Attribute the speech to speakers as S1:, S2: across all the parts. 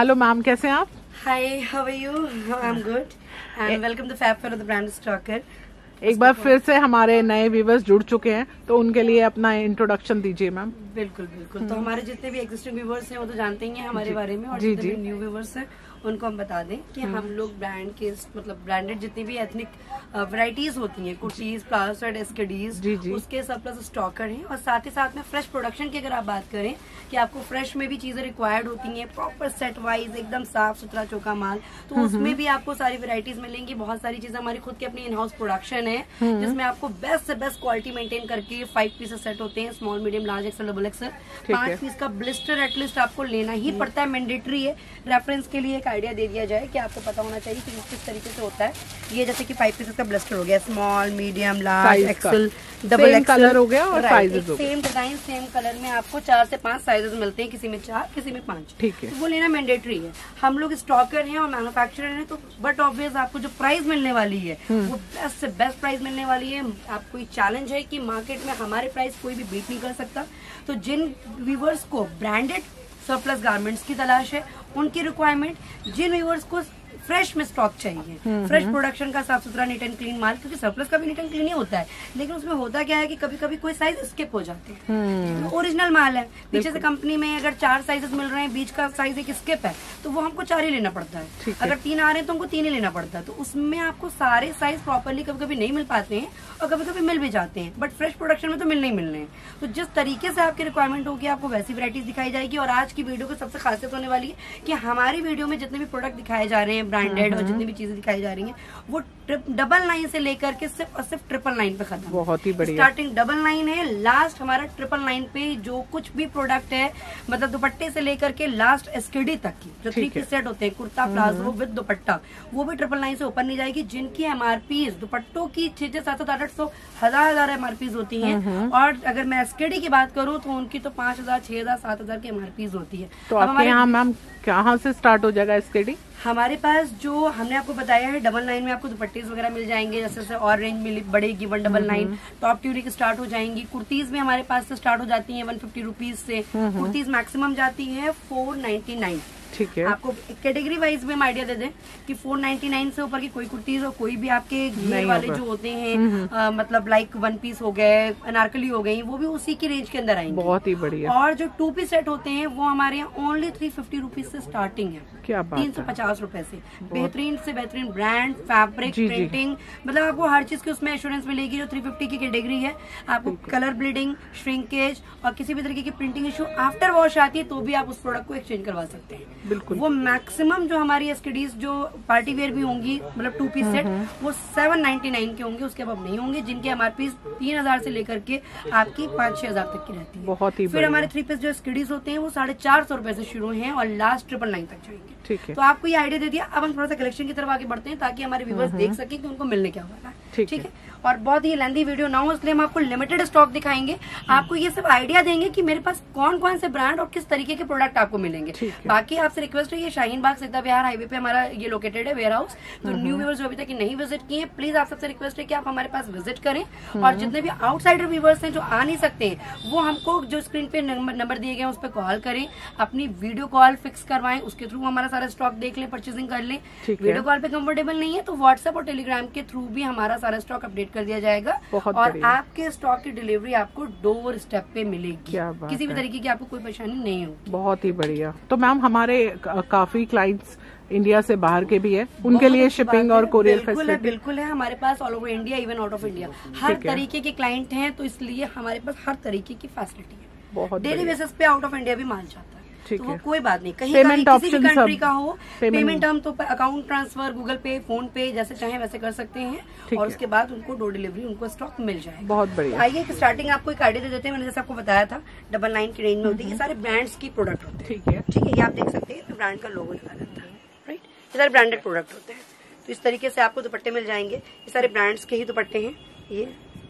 S1: Hello ma'am, कैसे हैं आप?
S2: Hi, how are you? I am good and welcome to fab fair of the brand stocker.
S1: एक बार फिर से हमारे नए व्यूवर्स जुड़ चुके हैं, तो उनके लिए अपना इंट्रोडक्शन दीजिए मैम।
S2: बिल्कुल बिल्कुल। तो हमारे जितने भी एग्जिस्टिंग व्यूवर्स हैं वो तो जानते ही हैं हमारे बारे में, और जितने भी न्यू व्यूवर्स हैं उनको हम बता दें कि हम लोग ब्रांड के मतलब ब्रांडेड जितनी भी एथनिक वैरायटीज होती हैं, कुर्तीज, प्लाजो, एसकेडीज, उसके सरप्लस स्टॉकर हैं। और साथ ही साथ में फ्रेश प्रोडक्शन की अगर आप बात करें कि आपको फ्रेश में भी चीजें रिक्वायर्ड होती हैं, प्रॉपर सेट वाइज एकदम साफ सुथरा चौका माल, तो उसमें भी आपको सारी वैरायटीज मिलेंगी। बहुत सारी चीजें हमारी खुद की अपनी इन हाउस प्रोडक्शन है, जिसमें आपको बेस्ट से बेस्ट क्वालिटी मेंटेन करके 5 पीसेस सेट होते हैं, small, medium, large, XL, double XL. 5 piece का ब्लिस्टर एटलीस्ट आपको लेना ही पड़ता है, मैंडेटरी है। रेफरेंस के लिए एक आइडिया दे दिया जाए कि आपको पता होना चाहिए कि किस तरीके से होता है। ये जैसे कि 5 पीसेस का ब्लिस्टर हो गया, small, medium, large, XL, double XL
S1: colour हो गया और साइजेस हो गए।
S2: सेम डिजाइन सेम कलर में आपको 4 से 5 साइजेस मिलते हैं, किसी में 4, किसी में 5।
S1: ठीक है,
S2: तो वो लेना मैंडेटरी है। हम लोग स्टॉकर हैं और मैन्युफैक्चरर हैं, तो बट ऑब्वियस आपको जो प्राइस मिलने वाली है वो बेस्ट से बेस्ट प्राइस मिलने वाली है। आपको एक चैलेंज है कि मार्केट में हमारे प्राइस कोई भी बीट नहीं कर सकता। तो जिन व्यूवर्स को ब्रांडेड सरप्लस गारमेंट्स की तलाश है, उनकी रिक्वायरमेंट, जिन व्यूवर्स को फ्रेश में स्टॉक चाहिए, फ्रेश प्रोडक्शन का साफ सुथरा नीट एंड क्लीन माल, क्योंकि सरप्लस का भी नीट एंड क्लीन ही होता है, लेकिन उसमें होता क्या है कि कभी कभी कोई साइज स्किप हो जाते हैं। ओरिजिनल माल है, पीछे से कंपनी में अगर 4 साइजेस मिल रहे हैं, बीच का साइज एक स्किप है, तो वो हमको 4 ही लेना पड़ता है। अगर 3 आ रहे हैं तो हमको 3 ही लेना पड़ता है। तो उसमें आपको सारे साइज प्रॉपरली कभी कभी नहीं मिल पाते हैं और कभी कभी मिल भी जाते हैं, बट फ्रेश प्रोडक्शन में तो मिलने ही मिलने हैं। तो जिस तरीके से आपकी रिक्वायरमेंट होगी आपको वैसी वैरायटीज दिखाई जाएगी। और आज की वीडियो की सबसे खासियत होने वाली है कि हमारी वीडियो में जितने भी प्रोडक्ट दिखाए जा रहे हैं ब्रांडेड और जितनी भी चीजें दिखाई जा रही हैं, वो 999 से लेकर के सिर्फ और सिर्फ 999 पे खत्म।
S1: बहुत ही बढ़िया।
S2: स्टार्टिंग 999 है, लास्ट हमारा 999 पे जो कुछ भी प्रोडक्ट है, मतलब दुपट्टे से लेकर के लास्ट एसकेडी तक की जो 3 पीस सेट होते हैं, कुर्ता प्लाजो विद दुपट्टा, वो भी 999 से ऊपर नहीं जाएगी। जिनकी एमआरपी दुपट्टों की 600, 700, 800, 1000 एमआरपी होती है। और अगर मैं एसकेडी की बात करूँ तो उनकी तो 5000, 6000, 7000 की एमआरपी होती है।
S1: तो आपके यहाँ मैम कहाँ से स्टार्ट हो जाएगा एसकेडी?
S2: हमारे पास जो हमने आपको बताया है 99 में आपको दुपट्टीज वगैरह मिल जाएंगे, जैसे जैसे और रेंज मिली बढ़ेगी 199 टॉप ट्यूनिक स्टार्ट हो जाएंगी। कुर्तीज भी हमारे पास से स्टार्ट हो जाती हैं 150 रुपीज से। कुर्तीज मैक्सिमम जाती है 499।
S1: ठीक है,
S2: आपको कैटेगरी वाइज भी हम आइडिया दे दें कि 499 से ऊपर की कोई कुर्तीज और कोई भी आपके घेर वाले जो होते हैं, मतलब लाइक 1 पीस हो गए, अनारकली हो गई, वो भी उसी की रेंज के अंदर आएंगे।
S1: बहुत ही बढ़िया।
S2: और जो 2 पीस सेट होते हैं वो हमारे यहाँ ओनली 350 रुपीज से स्टार्टिंग है।
S1: क्या बात है,
S2: 350 रुपए से। बेहतरीन से बेहतरीन ब्रांड, फैब्रिक, प्रिंटिंग, मतलब आपको हर चीज की उसमें एश्योरेंस मिलेगी। जो 350 की कैटेगरी है, आपको कलर ब्लीडिंग, श्रिंकेज और किसी भी तरीके की प्रिंटिंग इशू आफ्टर वॉश आती है तो भी आप उस प्रोडक्ट को एक्सचेंज करवा सकते हैं।
S1: बिल्कुल।
S2: वो मैक्सिमम जो हमारी एसकेडीज जो पार्टी वेयर भी होंगी, मतलब 2 पीस सेट, वो 799 के होंगे, उसके अब नहीं होंगे, जिनके एमआरपी 3000 से लेकर के आपकी 5-6 हजार तक की रहती है।
S1: बहुत ही।
S2: फिर हमारे 3 पीस जो एसकेडीज होते हैं वो 450 रुपए से शुरू हैं और लास्ट 999 तक जाएंगे।
S1: ठीक है,
S2: तो आपको ये आइडिया दे दिया। अब हम थोड़ा सा कलेक्शन की तरफ आगे बढ़ते हैं ताकि हमारे व्यूवर्स देख सकें कि उनको मिलने क्या वाला है। ठीक है। और बहुत ही लेंथी वीडियो ना हो, इसलिए हम आपको लिमिटेड स्टॉक दिखाएंगे, आपको ये सब आइडिया देंगे कि मेरे पास कौन कौन से ब्रांड और किस तरीके के प्रोडक्ट आपको मिलेंगे। बाकी आपसे रिक्वेस्ट है, ये शाहीन बाग सीता विहार हाईवे पे हमारा ये लोकेटेड है वेयर हाउस। तो न्यू व्यूवर्स जो अभी तक नहीं विजिट किए, प्लीज आप सबसे रिक्वेस्ट है कि आप हमारे पास विजिट करें। और जितने भी आउटसाइडर व्यूवर्स हैं जो आ नहीं सकते हैं, वो हमको जो स्क्रीन पे नंबर दिए गए हैं उस पर कॉल करें, अपनी वीडियो कॉल फिक्स करवाएं, उसके थ्रू हमारा सारा स्टॉक देख लें, परचेसिंग कर लें। वीडियो कॉल पे कंफर्टेबल नहीं है तो व्हाट्सएप और टेलीग्राम के थ्रू भी हमारा सारा स्टॉक अपडेट कर दिया जाएगा और आपके स्टॉक की डिलीवरी आपको डोर स्टेप पे मिलेगी। किसी भी तरीके की आपको कोई परेशानी नहीं होगी।
S1: बहुत ही बढ़िया। तो मैम हमारे काफी क्लाइंट्स इंडिया से बाहर के भी है, उनके लिए शिपिंग और कोरियर फैसिलिटी?
S2: बिल्कुल है, हमारे पास all over India, even out of India हर तरीके के क्लाइंट हैं, तो इसलिए हमारे पास हर तरीके की फैसिलिटी है। बहुत डेली बेसिस पे आउट ऑफ इंडिया भी माल जाता है। तो वो कोई बात नहीं, कहीं
S1: पेमेंट
S2: किसी भी कंट्री का हो, पेमेंट हम तो account transfer, Google Pay, PhonePe, जैसे चाहे वैसे कर सकते हैं। और उसके बाद उनको डोर डिलीवरी, उनको स्टॉक मिल जाएगा।
S1: बहुत बढ़िया।
S2: आइए स्टार्टिंग आपको एक आइडिया दे देते हैं। मैंने जैसे आपको बताया था 99 की रेंज में होती है, ये सारे ब्रांड्स की प्रोडक्ट होते हैं। ठीक है, ये आप देख सकते हैं, ब्रांड का लोगो लगा रहता है, राइट। ये सारे ब्रांडेड प्रोडक्ट होते हैं। तो इस तरीके से आपको दुपट्टे मिल जाएंगे, ये सारे ब्रांड्स के ही दुपट्टे हैं। ये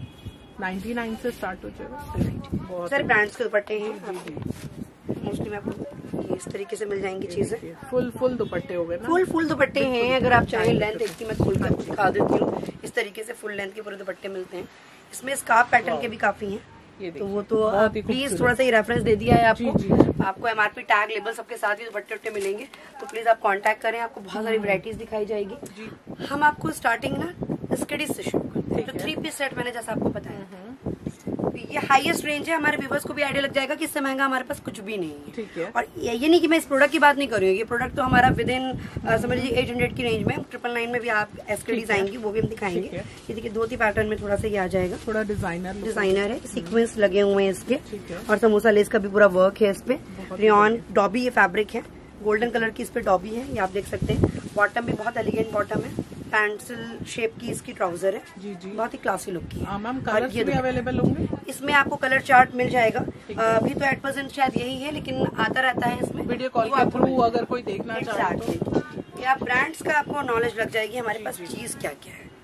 S1: 99 से स्टार्ट हो जाएगा।
S2: सारे ब्रांड्स के दुपट्टे हैं, मोस्टली मैं आपको इस तरीके से मिल जाएंगी चीजें।
S1: फुल दुपट्टे हो गए ना?
S2: फुल दुपट्टे हैं। अगर आप चाहें लेंथ इसकी मैं खोल कर दिखा देती हूँ। इस तरीके से फुल लेंथ के पूरे दुपट्टे मिलते हैं। इसमें स्कार्फ पैटर्न के भी काफी हैं। तो वो तो प्लीज थोड़ा सा ही रेफरेंस दे दिया है आपको। आपको MRP टैग लेबल सबके साथ ही दुपट्टे मिलेंगे, तो प्लीज आप कांटेक्ट करें, आपको बहुत सारी वैरायटीज दिखाई जाएगी। हम आपको स्टार्टिंग ना स्कर्टीज से शुरू करते हैं। तो 3 पीस सेट मैंने जैसा आपको बताया, ये हाईएस्ट रेंज है। हमारे व्यूवर्स को भी आइडिया लग जाएगा कि इससे महंगा हमारे पास कुछ भी नहीं है।
S1: ठीक है।
S2: और ये नहीं कि मैं इस प्रोडक्ट की बात नहीं कर रही हूँ, ये प्रोडक्ट तो हमारा विद इन समझ लीजिए 800 की रेंज में 999 में भी आप एस्कर्टीज आएंगी, वो भी हम दिखाएंगे। ये देखिए धोती पैटर्न में थोड़ा सा ये आ जाएगा,
S1: थोड़ा डिजाइनर
S2: है, सीक्वेंस लगे हुए हैं इसके, और समोसा लेस का भी पूरा वर्क है इस पे। रेयन डॉबी ये फैब्रिक है, गोल्डन कलर की इस पे डॉबी है, ये आप देख सकते हैं। बॉटम भी बहुत एलिगेंट बॉटम है, पेंसिल शेप की इसकी ट्राउजर है, बहुत ही क्लासी लुक की है।
S1: मैम कलर्स भी अवेलेबल होंगे
S2: इसमें, आपको कलर चार्ट मिल जाएगा। अभी तो 8% शायद यही है, लेकिन आता रहता है इसमें
S1: वीडियो कॉल के थ्रू अगर कोई देखना चाहे तो।
S2: या ब्रांड्स का आपको नॉलेज लग जाएगी हमारे पास चीज क्या क्या है,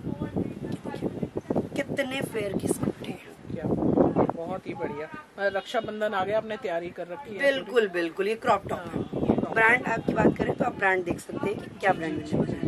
S2: कितने फेयर किस्म हैं।
S1: बहुत ही बढ़िया। रक्षाबंधन आ गया, आपने तैयारी कर रखी है।
S2: बिल्कुल बिल्कुल, ये क्रॉप टॉप है। ब्रांड आपकी बात करें तो आप ब्रांड देख सकते हैं कि क्या ब्रांड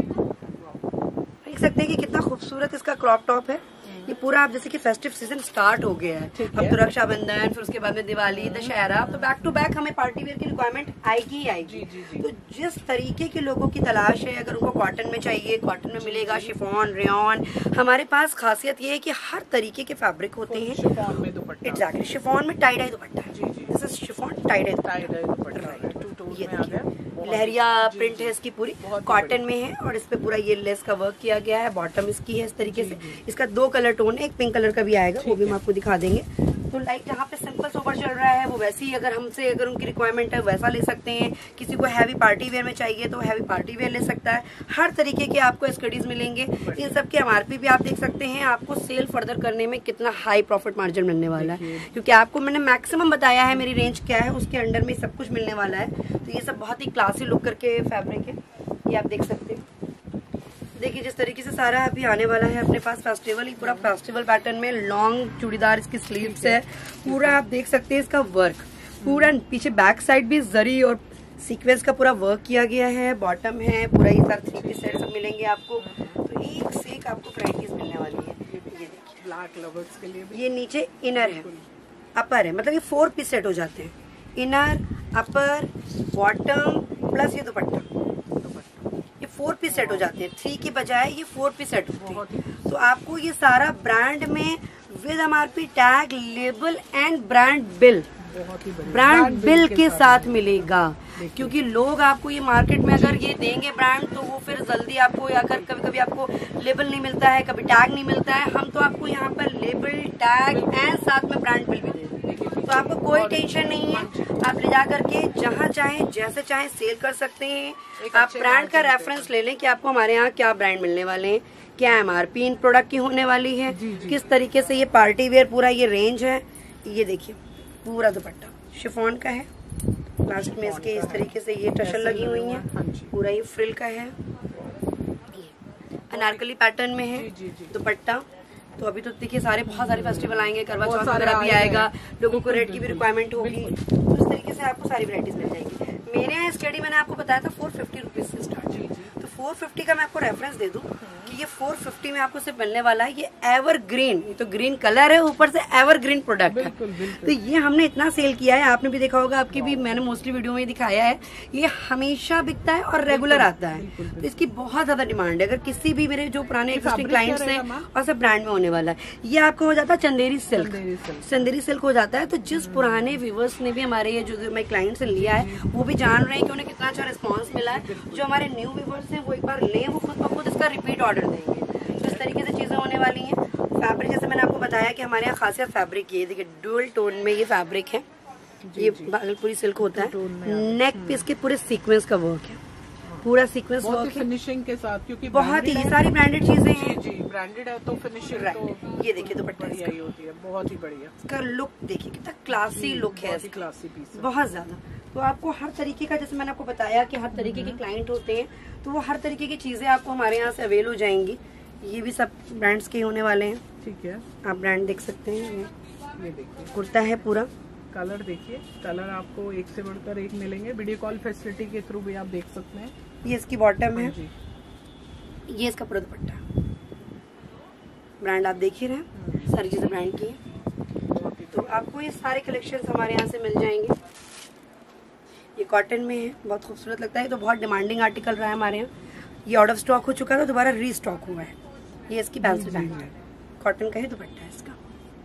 S2: देख सकते हैं कि कितना खूबसूरत इसका क्रॉप टॉप है। ये पूरा आप जैसे कि फेस्टिव सीजन स्टार्ट हो गया है, अब तो रक्षाबंधन, फिर उसके बाद में दिवाली, दशहरा, तो बैक टू बैक हमें पार्टी वेयर की रिक्वायरमेंट आएगी ही आएगी। तो जिस तरीके के लोगों की तलाश है, अगर उनको कॉटन में चाहिए कॉटन में मिलेगा, शिफॉन, रेयन, हमारे पास खासियत ये है कि हर तरीके के फैब्रिक होते हैं।
S1: शिफॉन में दुपट्टा,
S2: एग्जैक्टली शिफॉन में tie dye dupatta, this is chiffon tie dye dupatta. ये लहरिया प्रिंट है इसकी पूरी, कॉटन में है, और इस पे पूरा ये लेस का वर्क किया गया है। बॉटम इसकी है इस तरीके से, इसका 2 कलर टोन है, एक पिंक कलर का भी आएगा, वो भी हम आपको दिखा देंगे। तो लाइक जहाँ पे सिंपल सोबर चल रहा है वो वैसे ही अगर हमसे अगर उनकी रिक्वायरमेंट है वैसा ले सकते हैं। किसी को हैवी पार्टी वेयर में चाहिए तो हैवी पार्टी वेयर ले सकता है। हर तरीके के आपको स्कर्टीज मिलेंगे। इन सब के MRP भी आप देख सकते हैं। आपको सेल फर्दर करने में कितना हाई प्रॉफिट मार्जिन मिलने वाला है, क्योंकि आपको मैंने मैक्सिमम बताया है मेरी रेंज क्या है, उसके अंडर में सब कुछ मिलने वाला है। तो ये सब बहुत ही क्लासी लुक करके फैब्रिक है, ये आप देख सकते हैं। देखिए जिस तरीके से सारा अभी आने वाला है अपने पास फेस्टिवल, ही पूरा फेस्टिवल पैटर्न में लॉन्ग चूड़ीदार इसकी स्लीव्स है, पूरा आप देख सकते हैं इसका वर्क, पूरा पीछे बैक साइड भी जरी और सीक्वेंस का पूरा वर्क किया गया है। बॉटम है, पूरा ये सारे 3 पीस सेट सब मिलेंगे आपको। तो एक से एक आपको वैरायटीज मिलने वाली है। ये देखिए
S1: ब्लैक लवर्स के लिए
S2: ये नीचे इनर है, अपर है, मतलब ये 4 पीस सेट हो जाते हैं। इनर, अपर, बॉटम प्लस ये दुपट्टा, 4 पीस सेट हो जाते हैं। 3 की बजाय ये 4 पीस सेट होते हैं। तो आपको ये सारा ब्रांड में with MRP tag, label and brand bill के साथ मिलेगा। क्योंकि लोग आपको ये मार्केट में अगर ये देंगे ब्रांड तो वो फिर जल्दी आपको, अगर कभी कभी आपको लेबल नहीं मिलता है, कभी टैग नहीं मिलता है, हम तो आपको यहाँ पर लेबल, टैग एंड साथ में ब्रांड बिल भी दे देंगे। तो आपको कोई टेंशन नहीं है, आप ले जा करके जहाँ चाहें जैसे चाहें सेल कर सकते हैं। आप ब्रांड का रेफरेंस ले लें कि आपको हमारे यहाँ क्या ब्रांड मिलने वाले हैं, क्या MRP इन प्रोडक्ट की होने वाली है, किस तरीके से ये पार्टी वेयर पूरा ये रेंज है। ये देखिए पूरा दुपट्टा शिफॉन का है, लास्ट में इसके इस तरीके से ये टसल लगी हुई है, पूरा ये फ्रिल का है, अनारकली पैटर्न में है दुपट्टा। तो अभी तो देखिए सारे बहुत सारे फेस्टिवल आएंगे, करवा चौथ वगैरह भी आएगा, लोगों को रेट की भी रिक्वायरमेंट होगी, तो इस तरीके से आपको सारी वैरायटीज मिल जाएगी। मेरे यहाँ स्टडी मैंने आपको बताया था 450 रुपीज से स्टार्ट, तो 450 का मैं आपको रेफरेंस दे दूं कि ये 450 में आपको सिर्फ मिलने वाला है। ये एवरग्रीन, ये तो ग्रीन कलर है, ऊपर से एवरग्रीन प्रोडक्ट है। तो ये हमने इतना सेल किया है, आपने भी देखा होगा, आपकी भी मैंने मोस्टली वीडियो में ही दिखाया है। ये हमेशा बिकता है और रेगुलर आता है, तो इसकी बहुत ज्यादा डिमांड है। अगर किसी भी मेरे जो पुराने एग्जिस्टिंग क्लाइंट्स हैं और सब ब्रांड में होने वाला है। ये आपको हो जाता है चंदेरी सिल्क हो जाता है। तो जिस पुराने व्यूवर्स ने भी हमारे ये जो मैं क्लाइंट से लिया है वो भी जान रहे हैं कि उन्हें कितना अच्छा रिस्पॉन्स मिला है। जो हमारे न्यू व्यूवर्स हैं वो एक बार लें, वो खुद ब खुद इसका रिपीट ऑर्डर देंगे। तो इस तरीके से चीजें होने वाली हैं। फैब्रिक जैसे मैंने आपको बताया कि हमारे यहाँ खासियत फैब्रिक ये देखिए डुअल टोन में ये फैब्रिक है, ये भागलपुरी सिल्क होता है। नेक पे इसके पूरे सीक्वेंस का वर्क है, पूरा सीक्वेंस वर्क है
S1: फिनिशिंग के साथ, क्योंकि
S2: बहुत ही सारी ब्रांडेड चीजें हैं।
S1: ब्रांडेड है तो फिनिशिंग तो
S2: ये देखिए दुपट्टा
S1: यही होती है, बहुत ही बढ़िया।
S2: इसका लुक देखिए कितना क्लासी लुक है,
S1: क्लासी पीस
S2: बहुत ज्यादा। तो आपको हर तरीके का, जैसे मैंने आपको बताया कि हर तरीके के क्लाइंट होते हैं, तो वो हर तरीके की चीजें आपको हमारे यहाँ से अवेल हो जाएंगी। ये भी सब ब्रांड्स के होने वाले हैं, ठीक है। आप ब्रांड देख सकते हैं, ये देखिए कुर्ता है पूरा,
S1: कलर देखिए, कलर आपको एक से बढ़कर एक मिलेंगे। वीडियो कॉल फैसिलिटी के थ्रू भी आप देख सकते हैं।
S2: ये इसकी बॉटम है, ये इसका पूरा दुपट्टा। ब्रांड आप देख ही रहे हैं, सारी चीजें ब्रांड की है। आपको ये सारे कलेक्शंस हमारे यहाँ से मिल जाएंगे। ये कॉटन में है, बहुत खूबसूरत लगता है, तो बहुत डिमांडिंग आर्टिकल रहा है हमारे यहाँ। ये आउट ऑफ स्टॉक हो चुका था, दोबारा रीस्टॉक हुआ है। ये इसकी पेंसिल पैंट है, कॉटन का ही दुपट्टा है इसका।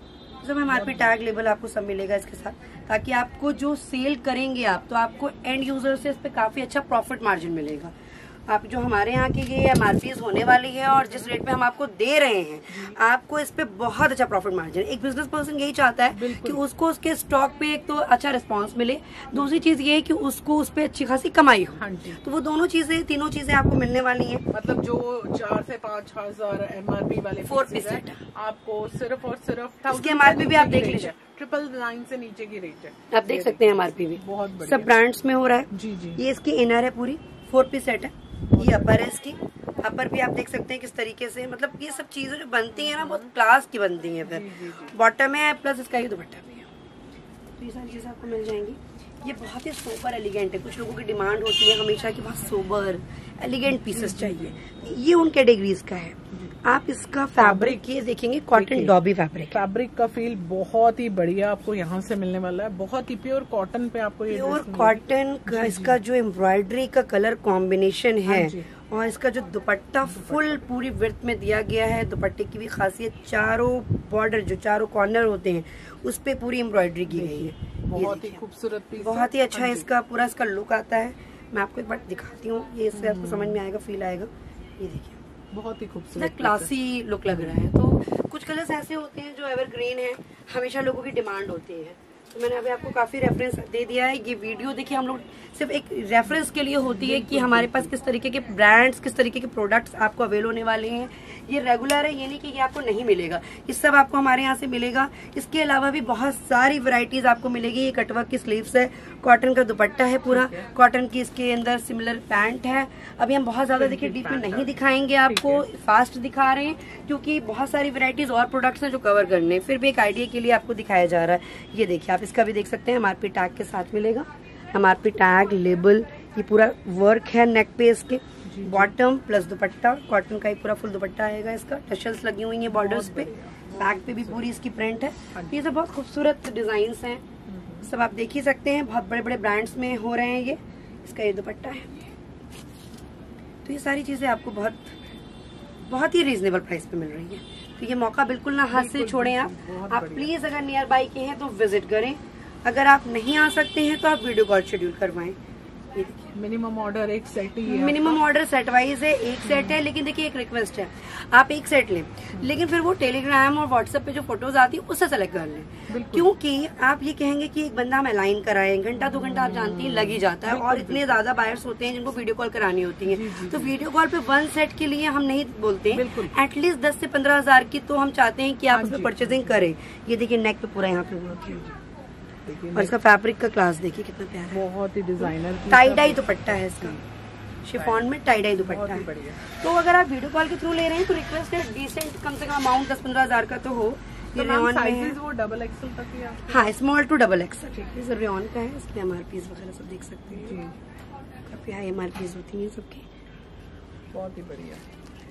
S2: सब MRP टैग लेबल आपको सब मिलेगा इसके साथ, ताकि आपको जो सेल करेंगे आप, तो आपको एंड यूजर से इस पे काफी अच्छा प्रॉफिट मार्जिन मिलेगा। आप जो हमारे यहाँ की ये MRPs होने वाली है और जिस रेट में हम आपको दे रहे हैं, आपको इस पे बहुत अच्छा प्रॉफिट मार्जिन। एक बिजनेस पर्सन यही चाहता है कि उसको उसके स्टॉक पे एक तो अच्छा रिस्पांस मिले, दूसरी चीज ये है कि उसको उस पे अच्छी खासी कमाई हो। तो वो दोनों चीजें, तीनों चीजें आपको मिलने वाली हैं।
S1: मतलब जो 4 से 5 हजार MRP वाले
S2: 4 पीस सेट
S1: आपको सिर्फ और सिर्फ
S2: इसकी MRP भी आप देख लीजिए,
S1: 999 से नीचे की रेट है।
S2: आप देख सकते हैं MRP भी
S1: बहुत बढ़िया,
S2: सब ब्रांड्स में हो रहा है।
S1: जी जी।
S2: ये इसकी इनर है पूरी, 4 पीस सेट है। ये अपर है इसकी, अपर भी आप देख सकते हैं किस तरीके से, मतलब ये सब चीजें जो बनती है ना बहुत क्लास की बनती है। फिर बॉटम है प्लस इसका ये दुपट्टा भी है, तो ये सारी चीजें आपको मिल जाएंगी। ये बहुत ही सोबर एलिगेंट है, कुछ लोगों की डिमांड होती है हमेशा की बहुत सोबर एलिगेंट पीसेस चाहिए, ये उन कैटेगरीज का है। आप इसका फैब्रिक ये देखेंगे, कॉटन डॉबी फैब्रिक
S1: का फील बहुत ही बढ़िया आपको यहाँ से मिलने वाला है। बहुत ही प्योर कॉटन पे आपको ये
S2: प्योर कॉटन का इसका जो एम्ब्रॉयडरी का कलर कॉम्बिनेशन है, और इसका जो दुपट्टा फुल पूरी विड्थ में दिया गया है। दुपट्टे की भी खासियत, चारों बॉर्डर जो चारों कॉर्नर होते हैं उस पे पूरी एम्ब्रॉयडरी की गई है।
S1: बहुत ही खूबसूरत पीस,
S2: बहुत ही अच्छा इसका पूरा इसका लुक आता है। मैं आपको एक बार दिखाती हूँ, ये इससे आपको समझ में आएगा, फील आएगा। ये देखिए
S1: बहुत ही खूबसूरत
S2: क्लासी लुक लग रहा है। तो कुछ कलर्स ऐसे होते हैं जो एवरग्रीन है, हमेशा लोगों की डिमांड होती है, तो मैंने अभी आपको काफी रेफरेंस दे दिया है। ये वीडियो देखिए हम लोग सिर्फ एक रेफरेंस के लिए होती है कि हमारे पास किस तरीके के ब्रांड्स, किस तरीके के प्रोडक्ट्स आपको अवेल होने वाले हैं। ये रेगुलर है, ये नहीं कि ये आपको नहीं मिलेगा, ये सब आपको हमारे यहाँ से मिलेगा। इसके अलावा भी बहुत सारी वैरायटीज आपको मिलेगी। ये कटवर्क की स्लीव्स है, कॉटन का दुपट्टा है पूरा, कॉटन की इसके अंदर सिमिलर पैंट है। अभी हम बहुत ज्यादा देखिए डीप में नहीं दिखाएंगे आपको, फास्ट दिखा रहे हैं क्योंकि बहुत सारी वैरायटीज और प्रोडक्ट्स हैं जो कवर करने, फिर भी एक आइडिया के लिए आपको दिखाया जा रहा है। ये देखिए आप इसका भी देख सकते हैं, MRP टैग के साथ मिलेगा। MRP टैग, लेबल, ये पूरा वर्क है नेक पे इसके, बॉटम प्लस दुपट्टा, कॉटन का ही पूरा फुल दुपट्टा आएगा इसका, टशल्स लगी हुई हैं बॉर्डर्स पे, बैक पे भी पूरी इसकी प्रिंट है। ये सब बहुत खूबसूरत डिजाइन हैं, सब आप देख ही सकते हैं, बहुत बड़े बड़े ब्रांड्स में हो रहे हैं। ये इसका ये दुपट्टा है। तो ये सारी चीजें आपको बहुत ही रीजनेबल प्राइस पे मिल रही है। तो ये मौका बिल्कुल ना हाथ से छोड़ें आप प्लीज अगर नियर बाई के हैं तो विजिट करें, अगर आप नहीं आ सकते हैं तो आप वीडियो कॉल शेड्यूल करवाएं। ये देखिए
S1: मिनिमम ऑर्डर एक सेट ही है,
S2: मिनिमम ऑर्डर सेट वाइज है, एक सेट है। लेकिन देखिए एक रिक्वेस्ट है, आप एक सेट लें, लेकिन फिर वो टेलीग्राम और व्हाट्सएप पे जो फोटोज आती है उससे सेलेक्ट कर लें, क्योंकि आप ये कहेंगे कि एक बंदा हम अलाइन कराए, घंटा 2 घंटा आप जानती हैं लग ही जाता है, और इतने ज्यादा बायर्स होते हैं जिनको वीडियो कॉल करानी होती है। तो वीडियो कॉल पे 1 सेट के लिए हम नहीं बोलते, एटलीस्ट 10 से 15 हजार की तो हम चाहते हैं कि आप उसमें परचेजिंग करें। ये देखिए नेक पे पूरा यहाँ पे वर्क है, और इसका फैब्रिक का क्लास देखिए कितना प्यारा है,
S1: बहुत ही डिजाइनर
S2: टाई डाई दुपट्टा है इसका, शिफॉन में टाई डाई दुपट्टा है। तो अगर आप वीडियो कॉल के थ्रू ले रहे हैं तो रिक्वेस्ट है डिसेंट कम से कम अमाउंट 10-15 हजार का तो हो। ये रेयन में है,
S1: वो XXL तक ही है।
S2: हाँ, स्मॉल टू XXL। ये रेयन का है, इसके MRPs वगैरह सब देख सकते हैं, काफी हाई MRPs होती हैं सबकी,
S1: बहुत ही बढ़िया।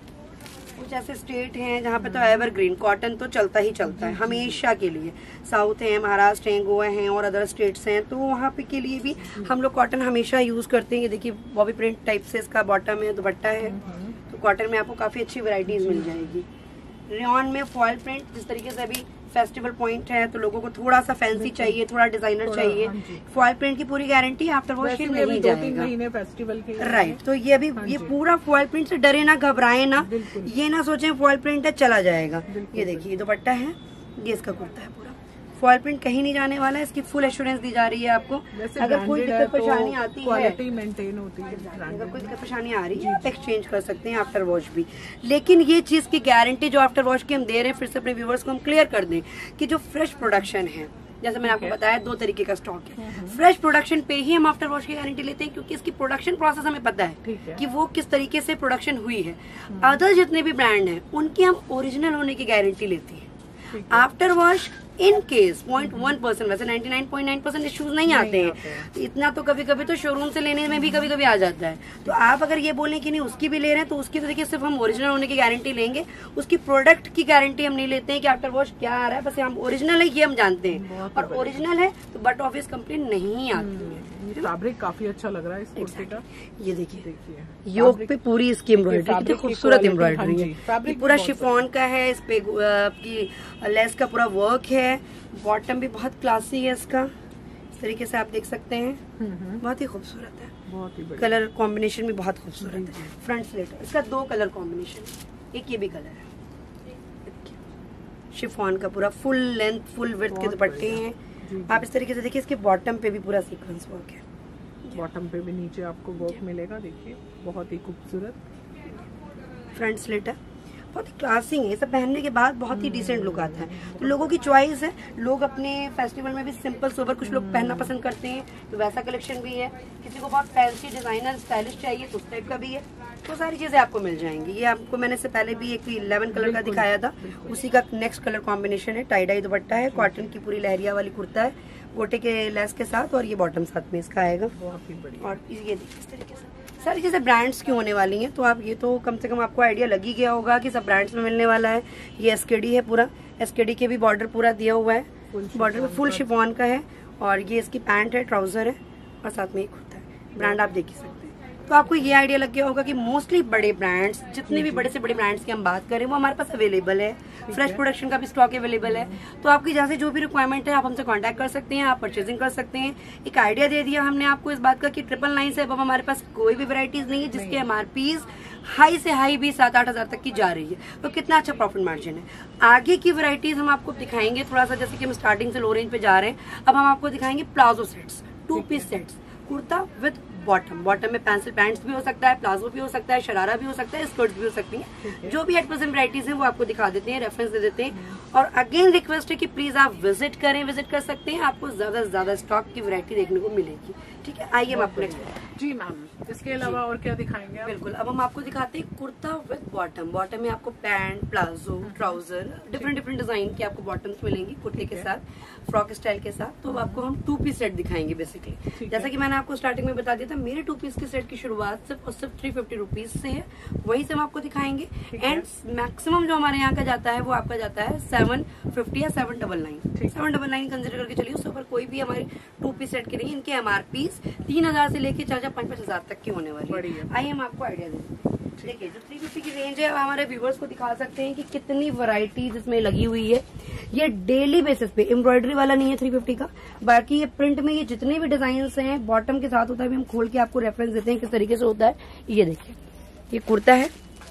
S2: कुछ ऐसे स्टेट हैं जहाँ पे तो एवरग्रीन कॉटन तो चलता ही चलता है हमेशा के लिए, साउथ है, महाराष्ट्र है, गोवा है और अदर स्टेट्स हैं, तो वहाँ पे के लिए भी हम लोग कॉटन हमेशा यूज करते हैं। ये देखिए बॉबी प्रिंट टाइप से इसका बॉटम है, दुपट्टा है, तो कॉटन में आपको काफी अच्छी वैरायटीज मिल जाएगी। रेयन में फॉयल प्रिंट, जिस तरीके से अभी फेस्टिवल पॉइंट है तो लोगों को थोड़ा सा फैंसी चाहिए, थोड़ा डिजाइनर चाहिए, फॉयल प्रिंट की पूरी गारंटी, आफ्टर वॉश नहीं जाएगा
S1: फेस्टिवल के,
S2: राइट। तो ये अभी ये पूरा फॉयल प्रिंट से डरे ना, घबराए ना, ये ना सोचें फॉयल प्रिंट है चला जाएगा। ये देखिए दुपट्टा है, ये इसका कुर्ता है, पूरा फॉयल प्रिंट कहीं नहीं जाने वाला है, इसकी फुल एश्योरेंस दी जा रही है आपको। अगर कोई दिक्कत परेशानी आती है,
S1: मेंटेन होती है,
S2: अगर कोई दिक्कत परेशानी आ रही है आप एक्सचेंज कर सकते हैं आफ्टर वॉश भी। लेकिन ये चीज की गारंटी जो आफ्टर वॉश की हम दे रहे हैं, फिर से अपने व्यूवर्स को हम क्लियर कर दें कि जो फ्रेश प्रोडक्शन है, जैसे मैंने आपको बताया 2 तरीके का स्टॉक है, फ्रेश प्रोडक्शन पे ही हम आफ्टर वॉश की गारंटी लेते हैं, क्योंकि इसकी प्रोडक्शन प्रोसेस हमें पता है कि वो किस तरीके से प्रोडक्शन हुई है। अदर जितने भी ब्रांड हैं उनकी हम ओरिजिनल होने की गारंटी लेते हैं। आफ्टर वॉश इन केस 0.1%, वैसे 99.9% इश्यूज नहीं आते हैं। इतना तो कभी कभी तो शोरूम से लेने में भी कभी कभी आ जाता है। तो आप अगर ये बोलें कि नहीं उसकी भी ले रहे हैं, तो उसकी तो देखिए सिर्फ हम ओरिजिनल होने की गारंटी लेंगे, उसकी प्रोडक्ट की गारंटी हम नहीं लेते हैं कि आफ्टर वॉश क्या आ रहा है। बस हम ओरिजिनल है ये हम जानते हैं, और ओरिजिनल है तो बट ऑफिस कंप्लेन नहीं आती है।
S1: फैब्रिक काफी अच्छा लग रहा है इस कुर्ते का।
S2: ये देखिए योक पे पूरी इसकी एम्ब्रॉयडरी, कितनी खूबसूरत एम्ब्रॉयडरी है। ये पूरा शिफॉन का है, इस पे आपकी लेस का पूरा वर्क है। बॉटम भी बहुत क्लासी है इसका, इस तरीके से आप देख सकते हैं, बहुत ही खूबसूरत है।
S1: बहुत ही बढ़िया।
S2: कलर कॉम्बिनेशन भी बहुत खूबसूरत है। फ्रंट स्लेट इसका 2 कलर कॉम्बिनेशन, एक ये भी कलर है। शिफॉन का पूरा फुल लेंथ फुल विड्थ के दुपट्टे हैं। आप इस तरीके से देखिए, इसके बॉटम पे भी पूरा सीक्वेंस वर्क है।
S1: बॉटम पे भी नीचे आपको वर्क मिलेगा, देखिए बहुत ही खूबसूरत।
S2: फ्रंट स्लिट है, बहुत ही क्लासिंग है। सब पहनने के बाद बहुत ही डिसेंट लुक आता है। तो लोगों की चॉइस है, लोग अपने फेस्टिवल में भी सिंपल सोबर कुछ लोग पहनना पसंद करते हैं, तो वैसा कलेक्शन भी है। किसी को बहुत फैंसी डिजाइनर स्टाइलिश चाहिए तो उस टाइप का भी है। तो सारी चीजें आपको मिल जाएंगी। ये आपको मैंने से पहले भी एक 11 कलर का दिखाया था, उसी का नेक्स्ट कलर कॉम्बिनेशन है। टाई डाई दुपट्टा है, कॉटन की पूरी लहरिया वाली कुर्ता है, गोटे के लेस के साथ, और ये बॉटम साथ में इसका आएगा।
S1: बहुत ही बढ़िया।
S2: और ये देखिए इस तरीके से सारी चीजें ब्रांड्स की होने वाली हैं। तो आप ये तो कम से कम आपको आइडिया लग ही गया होगा कि सब ब्रांड्स में मिलने वाला है। ये एसकेडी है, पूरा एसकेडी के भी बॉर्डर पूरा दिया हुआ है, बॉर्डर में फुल शिफॉन का है। और ये इसकी पैंट है, ट्राउजर है, और साथ में एक कुर्ता है। ब्रांड आप देख ही सकते हैं। तो आपको ये आइडिया लग गया होगा कि मोस्टली बड़े ब्रांड्स, जितने भी बड़े से बड़े ब्रांड्स की हम बात करें, वो हमारे पास अवेलेबल है। फ्रेश प्रोडक्शन का भी स्टॉक अवेलेबल है। तो आपकी जहाँ से जो भी रिक्वायरमेंट है आप हमसे कांटेक्ट कर सकते हैं, आप परचेजिंग कर सकते हैं। एक आइडिया दे दिया हमने आपको इस बात का कि 999 से अब हमारे पास कोई भी वैरायटीज नहीं है जिसके एमआरपीज हाई से हाई भी 7-8 हजार तक की जा रही है। तो कितना अच्छा प्रॉफिट मार्जिन है। आगे की वैरायटीज हम आपको दिखाएंगे थोड़ा सा, जैसे कि हम स्टार्टिंग से लो रेंज पे जा रहे हैं। अब हम आपको दिखाएंगे palazzo sets, 2 piece sets, kurta with bottom. Bottom में पेंसिल पैंट्स भी हो सकता है, प्लाजो भी हो सकता है, शरारा भी हो सकता है, स्कर्ट्स भी हो सकती हैं। जो भी 8% वैरायटीज हैं वो आपको दिखा देते हैं, रेफरेंस दे देते हैं। और अगेन रिक्वेस्ट है कि प्लीज आप विजिट करें, विजिट कर सकते हैं, आपको ज्यादा से ज्यादा स्टॉक की वैरायटी देखने को मिलेगी। ठीक है, आइए हम आपको नेक्स्ट।
S1: जी मैम, इसके अलावा और क्या दिखाएंगे आप?
S2: बिल्कुल, अब हम आपको दिखाते हैं कुर्ता विद बॉटम। बॉटम में आपको pant, palazzo, trouser, different design की आपको बॉटम्स मिलेंगी कुर्ते के साथ, फ्रॉक स्टाइल के साथ। तो आपको हम 2 पीस सेट दिखाएंगे बेसिकली। जैसा कि मैंने आपको स्टार्टिंग में बता दिया था, मेरे 2 पीस के सेट की शुरुआत सिर्फ और सिर्फ 350 रुपीज से है, वही से हम आपको दिखाएंगे। एंड मैक्सिमम जो हमारे यहाँ का जाता है वो आपका जाता है 750 या 799। 799 कंसिडर करके चलिए, उसके ऊपर कोई भी हमारे 2 पीस सेट के नहीं। इनके एमआरपीज 3000 से लेके 4-5 हजार तक की होने वाली है। आइए हम आपको आइडिया दें। देखिए जो 350 की रेंज है, अब हमारे व्यूवर्स को दिखा सकते हैं कि कितनी वैरायटीज इसमें लगी हुई है। ये डेली बेसिस पे, एम्ब्रॉयडरी वाला नहीं है 350 का, बाकी ये प्रिंट में ये जितने भी डिजाइन हैं बॉटम के साथ होता है। भी हम खोल के आपको रेफरेंस देते हैं किस तरीके से होता है। ये देखिए, ये कुर्ता है,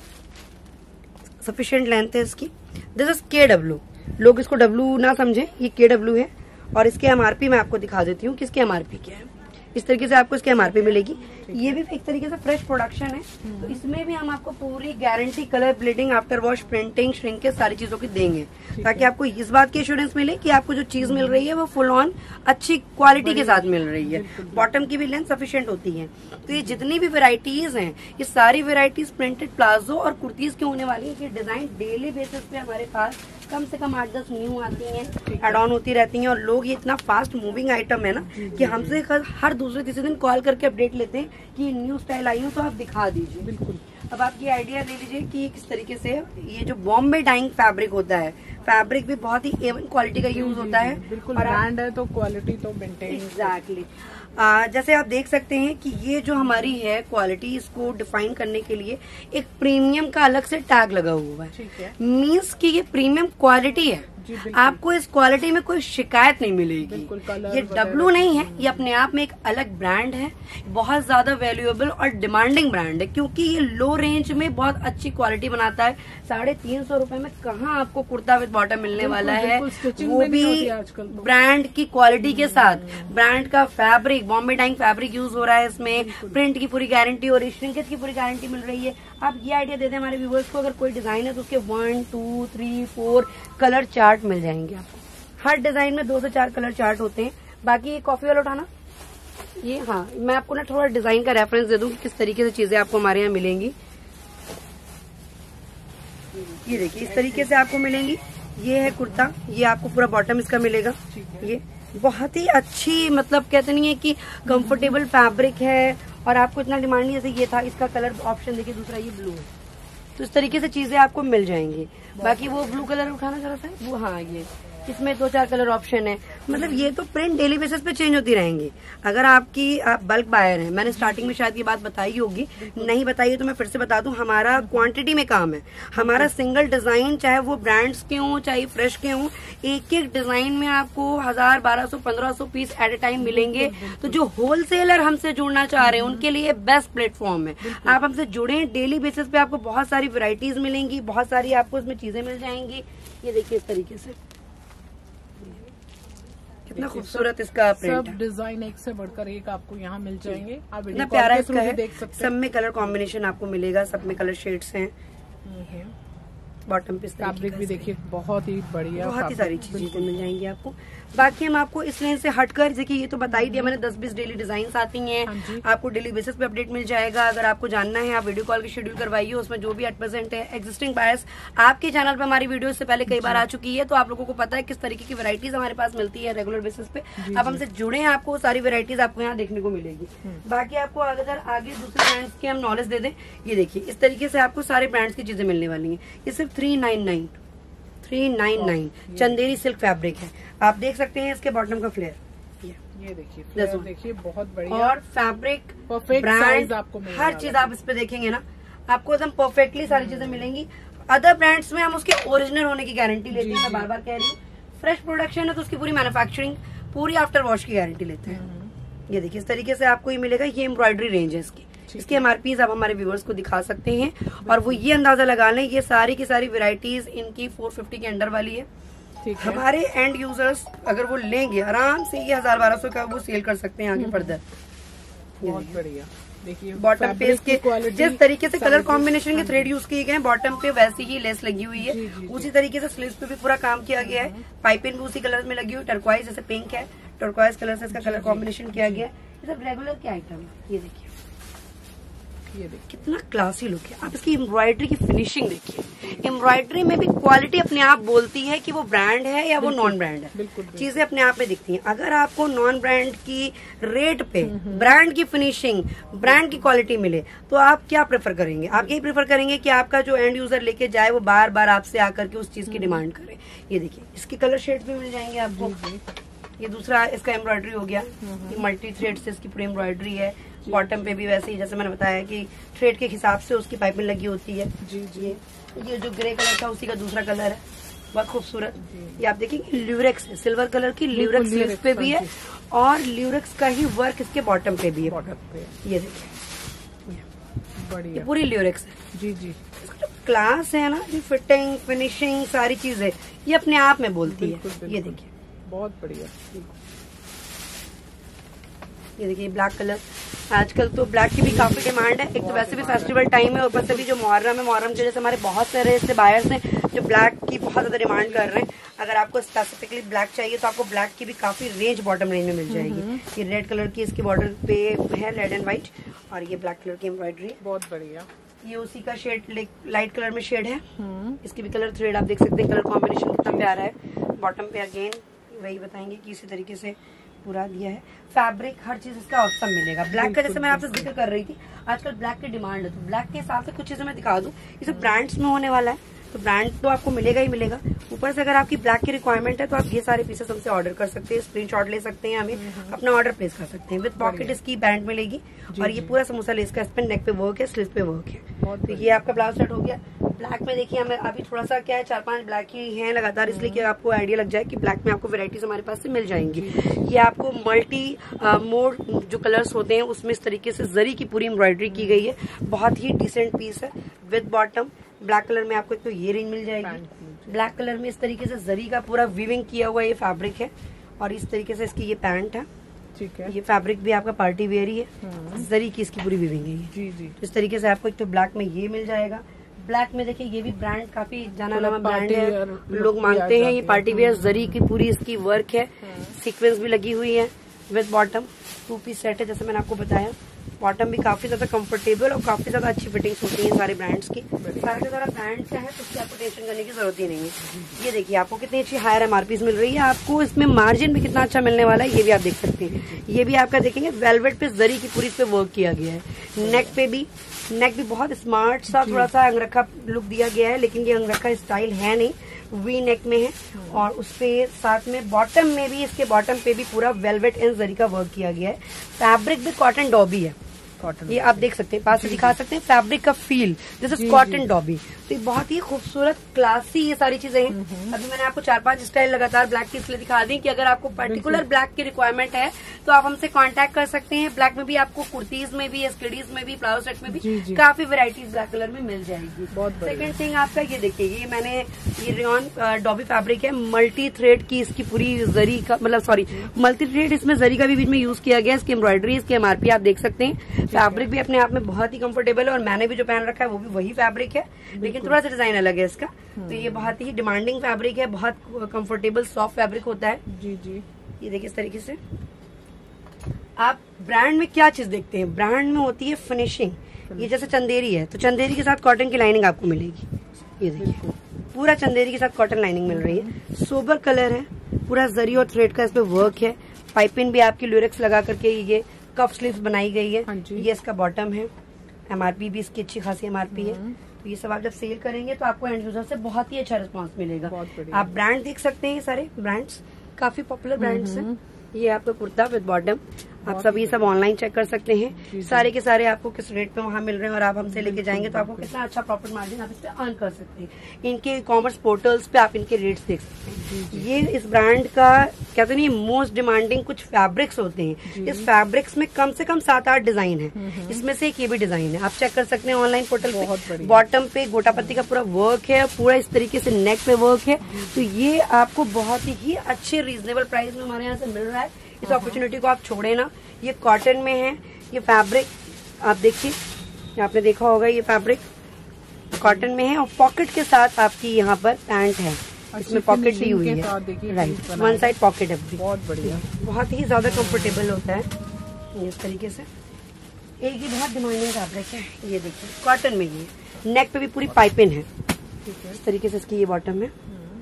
S2: सफिशिएंट लेंथ है इसकी। दिस इज KW, लोग इसको W ना समझे, ये KW है। और इसके एमआरपी मैं आपको दिखा देती हूँ किसके एमआरपी क्या है। इस तरीके से आपको इसके एमआरपी मिलेगी। ये भी एक तरीके से फ्रेश प्रोडक्शन है, तो इसमें भी हम आपको पूरी guarantee, colour bleeding, after wash, printing, shrinkage, सारी चीजों की देंगे, ताकि आपको इस बात की एश्योरेंस मिले कि आपको जो चीज मिल रही है वो फुल ऑन अच्छी क्वालिटी के साथ मिल रही है। बॉटम की भी लेंथ सफिशिएंट होती है। तो ये जितनी भी वेराइटीज हैं, ये सारी वेराइटीज प्रिंटेड प्लाजो और कुर्तीज की होने वाली है। ये डिजाइन डेली बेसिस पे हमारे पास कम से कम 8-10 न्यू आती हैं, एड ऑन होती रहती हैं। और लोग ये इतना फास्ट मूविंग आइटम है ना कि हमसे हर दूसरे तीसरे दिन कॉल करके अपडेट लेते हैं कि न्यू स्टाइल आई हो तो आप दिखा दीजिए। बिल्कुल, अब आप ये आइडिया ले लीजिए कि किस तरीके से ये जो बॉम्बे डाइंग फैब्रिक होता है, फैब्रिक भी बहुत ही A1 क्वालिटी का यूज होता है।
S1: बिल्कुल, ब्रांड है तो क्वालिटी तो मेंटेन।
S2: एग्जैक्टली। जैसे आप देख सकते हैं कि ये जो हमारी है क्वालिटी, इसको डिफाइन करने के लिए एक प्रीमियम का अलग से टैग लगा हुआ है। मीन्स कि ये प्रीमियम क्वालिटी है, आपको इस क्वालिटी में कोई शिकायत नहीं मिलेगी। ये W नहीं है, ये अपने आप में एक अलग ब्रांड है, बहुत ज्यादा वैल्यूएबल और डिमांडिंग ब्रांड है, क्योंकि ये लो रेंज में बहुत अच्छी क्वालिटी बनाता है। 350 रुपए में कहाँ आपको कुर्ता विद बॉटम मिलने वाला है, वो भी ब्रांड की क्वालिटी के साथ। ब्रांड का fabric, Bombay dyeing fabric use हो रहा है इसमें, प्रिंट की पूरी गारंटी और श्रिंकेज की पूरी गारंटी मिल रही है। आप ये आइडिया दे दें हमारे व्यूवर्स को, अगर कोई डिजाइन है तो उसके 1, 2, 3, 4 कलर चार्ट मिल जाएंगे आपको। हर डिजाइन में 2 से 4 कलर चार्ट होते हैं। बाकी ये कॉफी वाला उठाना, ये हाँ, मैं आपको ना थोड़ा डिजाइन का रेफरेंस दे दूं कि किस तरीके से चीजें आपको हमारे यहाँ मिलेंगी। ये देखिए, इस तरीके से आपको मिलेंगी। ये है कुर्ता, ये आपको पूरा बॉटम इसका मिलेगा। ये बहुत ही अच्छी, मतलब कहते नहीं है कि कंफर्टेबल फैब्रिक है और आपको इतना डिमांड नहीं। जैसे ये था, इसका कलर ऑप्शन देखिए दूसरा, ये ब्लू है, तो इस तरीके से चीजें आपको मिल जाएंगी। बाकी वो ब्लू कलर उठाना जरा सा, वो हाँ, ये इसमें 2-4 कलर ऑप्शन है। मतलब ये तो प्रिंट डेली बेसिस पे चेंज होती रहेंगी। अगर आप बल्क बायर है, मैंने स्टार्टिंग में शायद ये बात बताई होगी, नहीं बताई है तो मैं फिर से बता दूं, हमारा क्वांटिटी में काम है। हमारा सिंगल डिजाइन, चाहे वो ब्रांड्स के हों चाहे फ्रेश के हों, एक एक डिजाइन में आपको 1000, 1200, 1500 पीस एट ए टाइम मिलेंगे। तो जो होलसेलर हमसे जुड़ना चाह रहे हैं उनके लिए बेस्ट प्लेटफॉर्म है। आप हमसे जुड़े, डेली बेसिस पे आपको बहुत सारी वेराइटीज मिलेंगी, बहुत सारी आपको इसमें चीजें मिल जाएंगी। ये देखिए इस तरीके से कितना खूबसूरत इसका प्रिंट है।
S1: डिजाइन एक से बढ़कर एक आपको यहाँ मिल जाएंगे। आप
S2: इतना प्यारा इसका है, सब में कलर कॉम्बिनेशन आपको मिलेगा, सब में कलर शेड्स हैं। बॉटम पे
S1: फैब्रिक भी देखिए बहुत ही बढ़िया,
S2: बहुत ही सारी चीजें मिल जाएंगी आपको। बाकी हम आपको इस रेंज से हटकर, देखिए ये तो बता ही दिया मैंने, 10-20 डेली डिजाइन आती हैं, आपको डेली बेसिस पे अपडेट मिल जाएगा। अगर आपको जानना है, आप वीडियो कॉल की शेड्यूल करवाइए, उसमें जो भी एट प्रेजेंट है एग्जिस्टिंग बायर्स, आपके चैनल पे हमारी वीडियो इससे पहले कई बार आ चुकी है, तो आप लोगों को पता है किस तरीके की वैरायटीज हमारे पास मिलती है रेगुलर बेसिस पे। आप हमसे जुड़े हैं, आपको सारी वेराइटीज आपको यहाँ देखने को मिलेगी। बाकी आपको अगर आगे दूसरे ब्रांड्स की हम नॉलेज दे दें, ये देखिए इस तरीके से आपको सारे ब्रांड्स की चीजें मिलने वाली है। ये सिर्फ 399 चंदेरी सिल्क फैब्रिक है। आप देख सकते हैं इसके बॉटम का फ्लेयर,
S1: ये देखिए बहुत बढ़िया।
S2: और फैब्रिक,
S1: परफेक्ट साइज आपको मिलेगा,
S2: हर चीज आप इस पे देखेंगे ना, आपको एकदम परफेक्टली सारी चीजें मिलेंगी। अदर ब्रांड्स में हम उसके ओरिजिनल होने की गारंटी लेते हैं, मैं बार बार कह रही हूँ। फ्रेश प्रोडक्शन है तो उसकी पूरी मैन्युफैक्चरिंग, पूरी आफ्टर वॉश की गारंटी लेते हैं। ये देखिए इस तरीके से आपको ये मिलेगा। ये एम्ब्रॉयडरी रेंज है इसकी एमआरपीज आप हमारे व्यूअर्स को दिखा सकते हैं, और वो ये अंदाजा लगा लें, ये सारी की सारी वेराइटीज इनकी 450 के अंडर वाली है। हमारे एंड यूजर्स अगर वो लेंगे आराम से ये 1000-1200 का वो सेल कर सकते हैं आगे फर्दर।
S1: बहुत बढ़िया। देखिए
S2: बॉटम पे इसके जिस तरीके से कलर कॉम्बिनेशन के थ्रेड यूज किए गए हैं, बॉटम पे वैसी ही लेस लगी हुई है। उसी तरीके से स्लीव्स पे भी पूरा काम किया गया है। पाइपिंग भी उसी कलर में लगी हुई, टर्क्वाइज जैसे पिंक है, टर्क्वाइज कलर से इसका कलर कॉम्बिनेशन किया गया है। ये सब रेगुलर के आइटम है। ये देखिए कितना क्लासी लुक है। आप इसकी एम्ब्रॉयडरी की फिनिशिंग देखिए, एम्ब्रॉयडरी में भी क्वालिटी अपने आप बोलती है कि वो ब्रांड है या वो नॉन ब्रांड है। चीजें अपने आप में दिखती हैं। अगर आपको नॉन ब्रांड की रेट पे ब्रांड की फिनिशिंग, ब्रांड की क्वालिटी मिले, तो आप क्या प्रेफर करेंगे? आप यही प्रेफर करेंगे कि आपका जो एंड यूजर लेके जाए वो बार बार आपसे आकर के उस चीज की डिमांड करे। ये देखिए इसके कलर शेड्स भी मिल जाएंगे आपको। ये दूसरा इसका एम्ब्रॉयडरी हो गया, ये मल्टी थ्रेड से इसकी पूरी एम्ब्रॉयडरी है। बॉटम पे भी वैसे ही, जैसे मैंने बताया कि थ्रेड के हिसाब से उसकी पाइपिंग लगी होती है। ये जो ग्रे कलर था उसी का दूसरा कलर है, बहुत खूबसूरत। ये आप देखेंगे ल्यूरेक्स है, सिल्वर कलर की ल्यूरेक्स स्लीव्स पे भी है, और ल्यूरेक्स का ही वर्क इसके बॉटम पे भी है। ये देखिए बढ़िया, पूरी ल्यूरेक्स है। जी इसका जो क्लास है ना, जो फिटिंग, फिनिशिंग, सारी चीजें ये अपने आप में बोलती है। ये देखिए
S1: बहुत बढ़िया।
S2: ये देखिए ब्लैक कलर, आजकल तो ब्लैक की भी काफी डिमांड है। एक तो वैसे भी फेस्टिवल टाइम है, ऊपर से भी जो मुहर्रम है, मुहर्रम की वजह से हमारे बहुत सारे ऐसे बायर्स हैं जो ब्लैक की बहुत ज्यादा डिमांड कर रहे हैं। अगर आपको स्पेसिफिकली ब्लैक चाहिए तो आपको ब्लैक की भी काफी रेंज बॉटम रेंज में मिल जाएगी। ये रेड कलर की इसकी बॉर्डर पे है, रेड एंड व्हाइट, और ये ब्लैक कलर की एम्ब्रॉयडरी,
S1: बहुत बढ़िया।
S2: ये उसी का शेड, लाइट कलर में शेड है। इसकी भी कलर थ्रेड आप देख सकते हैं, कलर कॉम्बिनेशन कितना प्यारा है। बॉटम पे अगेन वही बताएंगे कि इसी तरीके से पूरा दिया है। फैब्रिक हर चीज इसका औसम मिलेगा। ब्लैक का जैसे मैं आपसे जिक्र कर रही थी, आजकल ब्लैक की डिमांड है, तो ब्लैक के हिसाब से कुछ चीजें मैं दिखा दूं। ये सब ब्रांड्स में होने वाला है, तो ब्रांड तो आपको मिलेगा ही मिलेगा। ऊपर से अगर आपकी ब्लैक की रिक्वायरमेंट है तो आप ये सारे पीसेस हमसे ऑर्डर कर सकते हैं, स्क्रीनशॉट ले सकते हैं, हमें अपना ऑर्डर प्लेस कर सकते हैं। विद पॉकेट इसकी बैंड मिलेगी, और ये पूरा समोसा लेस का इस पे नेक पे वर्क है, स्लीव पे वर्क है। तो ये आपका ब्लाउज सेट हो गया। ब्लैक में देखिए हमें अभी थोड़ा सा क्या है, 4-5 ब्लैक ही हैं लगातार, इसलिए कि आपको आइडिया लग जाए कि ब्लैक में आपको वेराइटीज हमारे पास से मिल जाएंगी। ये आपको मल्टी मोड जो कलर्स होते हैं उसमें इस तरीके से जरी की पूरी एम्ब्रॉयडरी की गई है। बहुत ही डिसेंट पीस है विद बॉटम। ब्लैक कलर में आपको एक तो ये रेंज मिल जाएगी। ब्लैक कलर में इस तरीके से जरी का पूरा वीविंग किया हुआ ये फैब्रिक है, और इस तरीके से इसकी ये पैंट है। ठीक है, ये फैब्रिक भी आपका पार्टी वेयर ही है, जरी की इसकी पूरी वीविंग है। जी जी, तो इस तरीके से आपको एक तो ब्लैक में ये मिल जाएगा। ब्लैक में देखिए ये भी ब्रांड काफी जाना माना ब्रांड है, लोग मानते हैं। ये पार्टी वेयर जरी की पूरी इसकी वर्क है, सीक्वेंस भी लगी हुई है विद बॉटम। 2 पीस सेट है जैसे मैंने आपको बताया। बॉटम भी काफी ज्यादा कंफर्टेबल और काफी ज्यादा अच्छी फिटिंग्स होती है सारे ब्रांड्स की। सारे के सारा ब्रांड का है तो उसकी आपको टेंशन करने की जरूरत ही नहीं है। ये देखिए आपको कितनी अच्छी हायर एमआरपी मिल रही है, आपको इसमें मार्जिन भी कितना अच्छा मिलने वाला है ये भी आप देख सकते हैं। ये भी आपका देखेंगे वेलवेट पे जरी की पूरी इस पे वर्क किया गया है। नेक पे भी, नेक भी बहुत स्मार्ट सा थोड़ा सा अंगरखा लुक दिया गया है, लेकिन ये अंगरखा स्टाइल है नहीं, वी नेक में है। और उसपे साथ में बॉटम में भी, इसके बॉटम पे भी पूरा वेलवेट एंड जरी का वर्क किया गया है। फैब्रिक भी कॉटन डॉबी है, ये आप देख सकते हैं, पास से दिखा सकते हैं फैब्रिक का feel, this is cotton dobby. तो ये बहुत ही खूबसूरत क्लासी ये सारी चीजें हैं। अभी मैंने आपको 4-5 स्टाइल लगातार ब्लैक की इसलिए दिखा दी कि अगर आपको पर्टिकुलर ब्लैक की रिक्वायरमेंट है तो आप हमसे कांटेक्ट कर सकते हैं। ब्लैक में भी आपको कुर्तीज में भी, स्कर्टीज में भी, प्लाजो सेट में भी काफी वेराइटीज ब्लैक कलर में मिल जाएगी। सेकंड थिंग आपका ये देखिए, ये मैंने ये रेयन डॉबी फैब्रिक है, मल्टी थ्रेड की इसकी पूरी जरी का मतलब सॉरी मल्टी थ्रेड इसमें जरी का भी बीच में यूज किया गया। इसकी एम्ब्रॉयडरी, इसकी एमआरपी आप देख सकते हैं। फैब्रिक भी अपने आप में बहुत ही कंफर्टेबल है और मैंने भी जो पहन रखा है वो भी वही फैब्रिक है, लेकिन थोड़ा सा डिजाइन अलग है इसका। तो ये बहुत ही डिमांडिंग फैब्रिक है, बहुत कंफर्टेबल सॉफ्ट फैब्रिक होता है। जी ये देखिए इस तरीके से। आप ब्रांड में क्या चीज देखते हैं, ब्रांड में होती है फिनिशिंग। ये जैसे चंदेरी है तो चंदेरी के साथ कॉटन की लाइनिंग आपको मिलेगी। ये देखिए पूरा चंदेरी के साथ कॉटन लाइनिंग मिल रही है, सोबर कलर है, पूरा जरी और थ्रेड का इस पे वर्क है। पाइपिंग भी आपकी ल्यूरेक्स लगा करके ये कफ स्लीव्स बनाई गई है। ये इसका बॉटम है, एमआरपी भी इसकी अच्छी खासी एमआरपी है। तो ये सब आप जब सेल करेंगे तो आपको एंड यूजर से बहुत ही अच्छा रिस्पांस मिलेगा। आप ब्रांड देख सकते हैं, ये सारे ब्रांड्स काफी पॉपुलर ब्रांड्स हैं। ये आपका कुर्ता विद बॉटम, आप सब ये सब ऑनलाइन चेक कर सकते हैं सारे के सारे आपको किस रेट पे वहाँ मिल रहे हैं और आप हमसे लेके जाएंगे तो आपको कितना अच्छा प्रॉफिट मार्जिन आप इस पे अर्न कर सकते हैं। इनके कॉमर्स पोर्टल्स पे आप इनके रेट्स देख सकते हैं। ये इस ब्रांड का कहते नहीं मोस्ट डिमांडिंग कुछ फैब्रिक्स होते हैं। इस फैब्रिक्स में कम से कम 7-8 डिजाइन है, इसमें से एक ये भी डिजाइन है, आप चेक कर सकते हैं ऑनलाइन पोर्टल पे। बॉटम पे गोटापत्ती का पूरा वर्क है, पूरा इस तरीके से नेक पे वर्क है। तो ये आपको बहुत ही अच्छे रीजनेबल प्राइस में हमारे यहाँ से मिल रहा है। इस अपॉर्चुनिटी को आप छोड़े ना। ये कॉटन में है, ये फैब्रिक आप देखिए, आपने देखा होगा ये फैब्रिक कॉटन में है और पॉकेट के साथ आपकी यहाँ पर पैंट है, इसमें पॉकेट दी हुई है, राइट, वन साइड पॉकेट है। बहुत बढ़िया, बहुत ही ज्यादा कंफर्टेबल होता है इस तरीके से। एक ही बहुत डिमांडिंग फैब्रिक है, ये देखिए कॉटन में। ये नेक पे भी पूरी पाइपिंग है, इस तरीके से इसकी ये बॉटम है,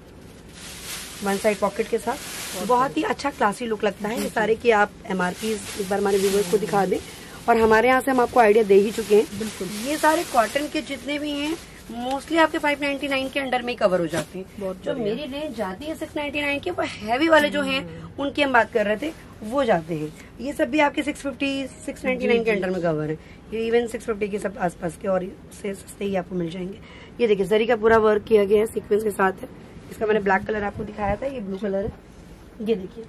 S2: वन साइड पॉकेट के साथ। बहुत ही अच्छा क्लासी लुक लगता है। ये सारे की आप एमआरपी एक बार हमारे व्यूअर्स को दिखा दें और हमारे यहाँ से हम आपको आइडिया दे ही चुके हैं। बिल्कुल, ये सारे कॉटन के जितने भी हैं मोस्टली आपके 599 के अंडर में कवर हो जाते हैं। जो मेरी रेंज जाती है 699 के, वो हैवी वाले जो हैं उनकी हम बात कर रहे थे, वो जाते हैं। ये सब भी आपके 650, 699 के अंडर में कवर है। ये इवन 650 के सब आसपास के और से सस्ते ही आपको मिल जाएंगे। ये देखिए जरी का पूरा वर्क किया गया है, सीक्वेंस के साथ है। इसका मैंने ब्लैक कलर आपको दिखाया था, ये ब्लू कलर है। ये देखिए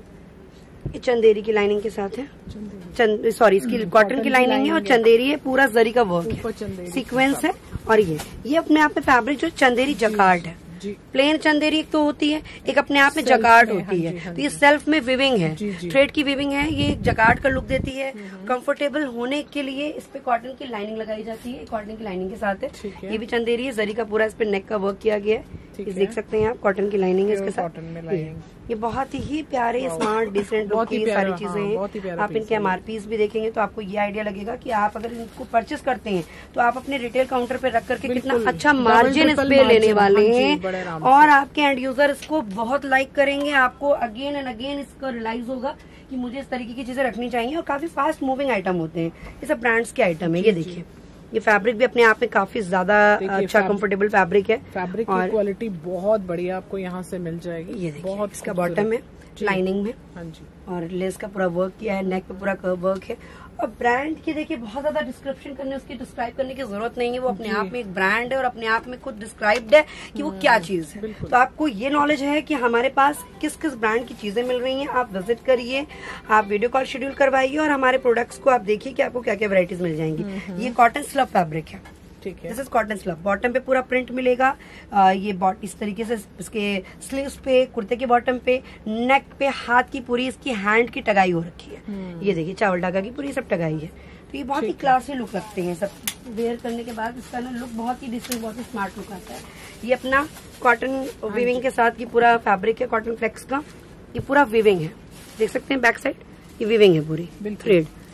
S2: ये चंदेरी की लाइनिंग के साथ है, सॉरी इसकी कॉटन की लाइनिंग है और चंदेरी है, पूरा जरी का वर्क है, सीक्वेंस है। और ये अपने आप में फैब्रिक जो चंदेरी जकार्ड है, प्लेन चंदेरी एक तो होती है, एक अपने आप में जकार्ड होती है। तो ये सेल्फ में विविंग है, थ्रेड की विविंग है, ये जकार्ड का लुक देती है। कंफर्टेबल होने के लिए इस पे कॉटन की लाइनिंग लगाई जाती है, कॉटन की लाइनिंग के साथ है। ये भी चंदेरी है, जरी का पूरा इस पे नेक का वर्क किया गया है, देख सकते हैं आप, कॉटन की लाइनिंग है इसके साथ। ये बहुत ही प्यारे स्मार्ट डिसेंट लुक की सारी चीजें हैं। आप इनके एमआरपीज भी देखेंगे तो आपको ये आइडिया लगेगा कि आप अगर इनको परचेस करते हैं तो आप अपने रिटेल काउंटर पे रख करके कितना अच्छा मार्जिन इस पे लेने वाले हैं और आपके एंड यूजर इसको बहुत लाइक करेंगे। आपको अगेन एंड अगेन इसका रियलाइज होगा कि मुझे इस तरीके की चीजें रखनी चाहिए। और काफी फास्ट मूविंग आइटम होते हैं, ये सब ब्रांड्स के आइटम है। ये देखिए ये फैब्रिक भी अपने आप में काफी ज्यादा अच्छा कंफर्टेबल फैब्रिक है।
S1: फैब्रिक की क्वालिटी बहुत बढ़िया आपको यहाँ से मिल जाएगी।
S2: ये देखिए बहुत इसका बॉटम है लाइनिंग में,
S1: हाँ जी,
S2: और लेस का पूरा वर्क किया है, नेक पे पूरा कर्व वर्क है। और ब्रांड की देखिए बहुत ज्यादा डिस्क्रिप्शन करने, उसकी डिस्क्राइब करने की जरूरत नहीं है, वो अपने आप में एक ब्रांड है और अपने आप में खुद डिस्क्राइब्ड है कि वो क्या चीज है। तो आपको ये नॉलेज है कि हमारे पास किस किस ब्रांड की चीजें मिल रही हैं। आप विजिट करिए, आप वीडियो कॉल शेड्यूल करवाइए और हमारे प्रोडक्ट्स को आप देखिए कि आपको क्या क्या वैरायटीज मिल जाएंगी। ये कॉटन स्लब फैब्रिक है, ठीक है, this is cotton slub. Bottom पे पूरा प्रिंट मिलेगा, ये इस तरीके से इसके स्लीव्स पे, कुर्ते के बॉटम पे, नेक पे हाथ की पूरी इसकी हैंड की टगाई हो रखी है। ये देखिए चावल धागा की पूरी सब टगाई है। तो ये बहुत ही क्लासी लुक रखते हैं, सब वेयर करने के बाद इसका ना लुक बहुत ही डिसेंट, बहुत ही स्मार्ट लुक आता है। ये अपना कॉटन विविंग के साथ ये पूरा फैब्रिक है, कॉटन फ्लेक्स का, ये पूरा विविंग है, देख सकते हैं बैक साइड ये विविंग है पूरी थ्रेड।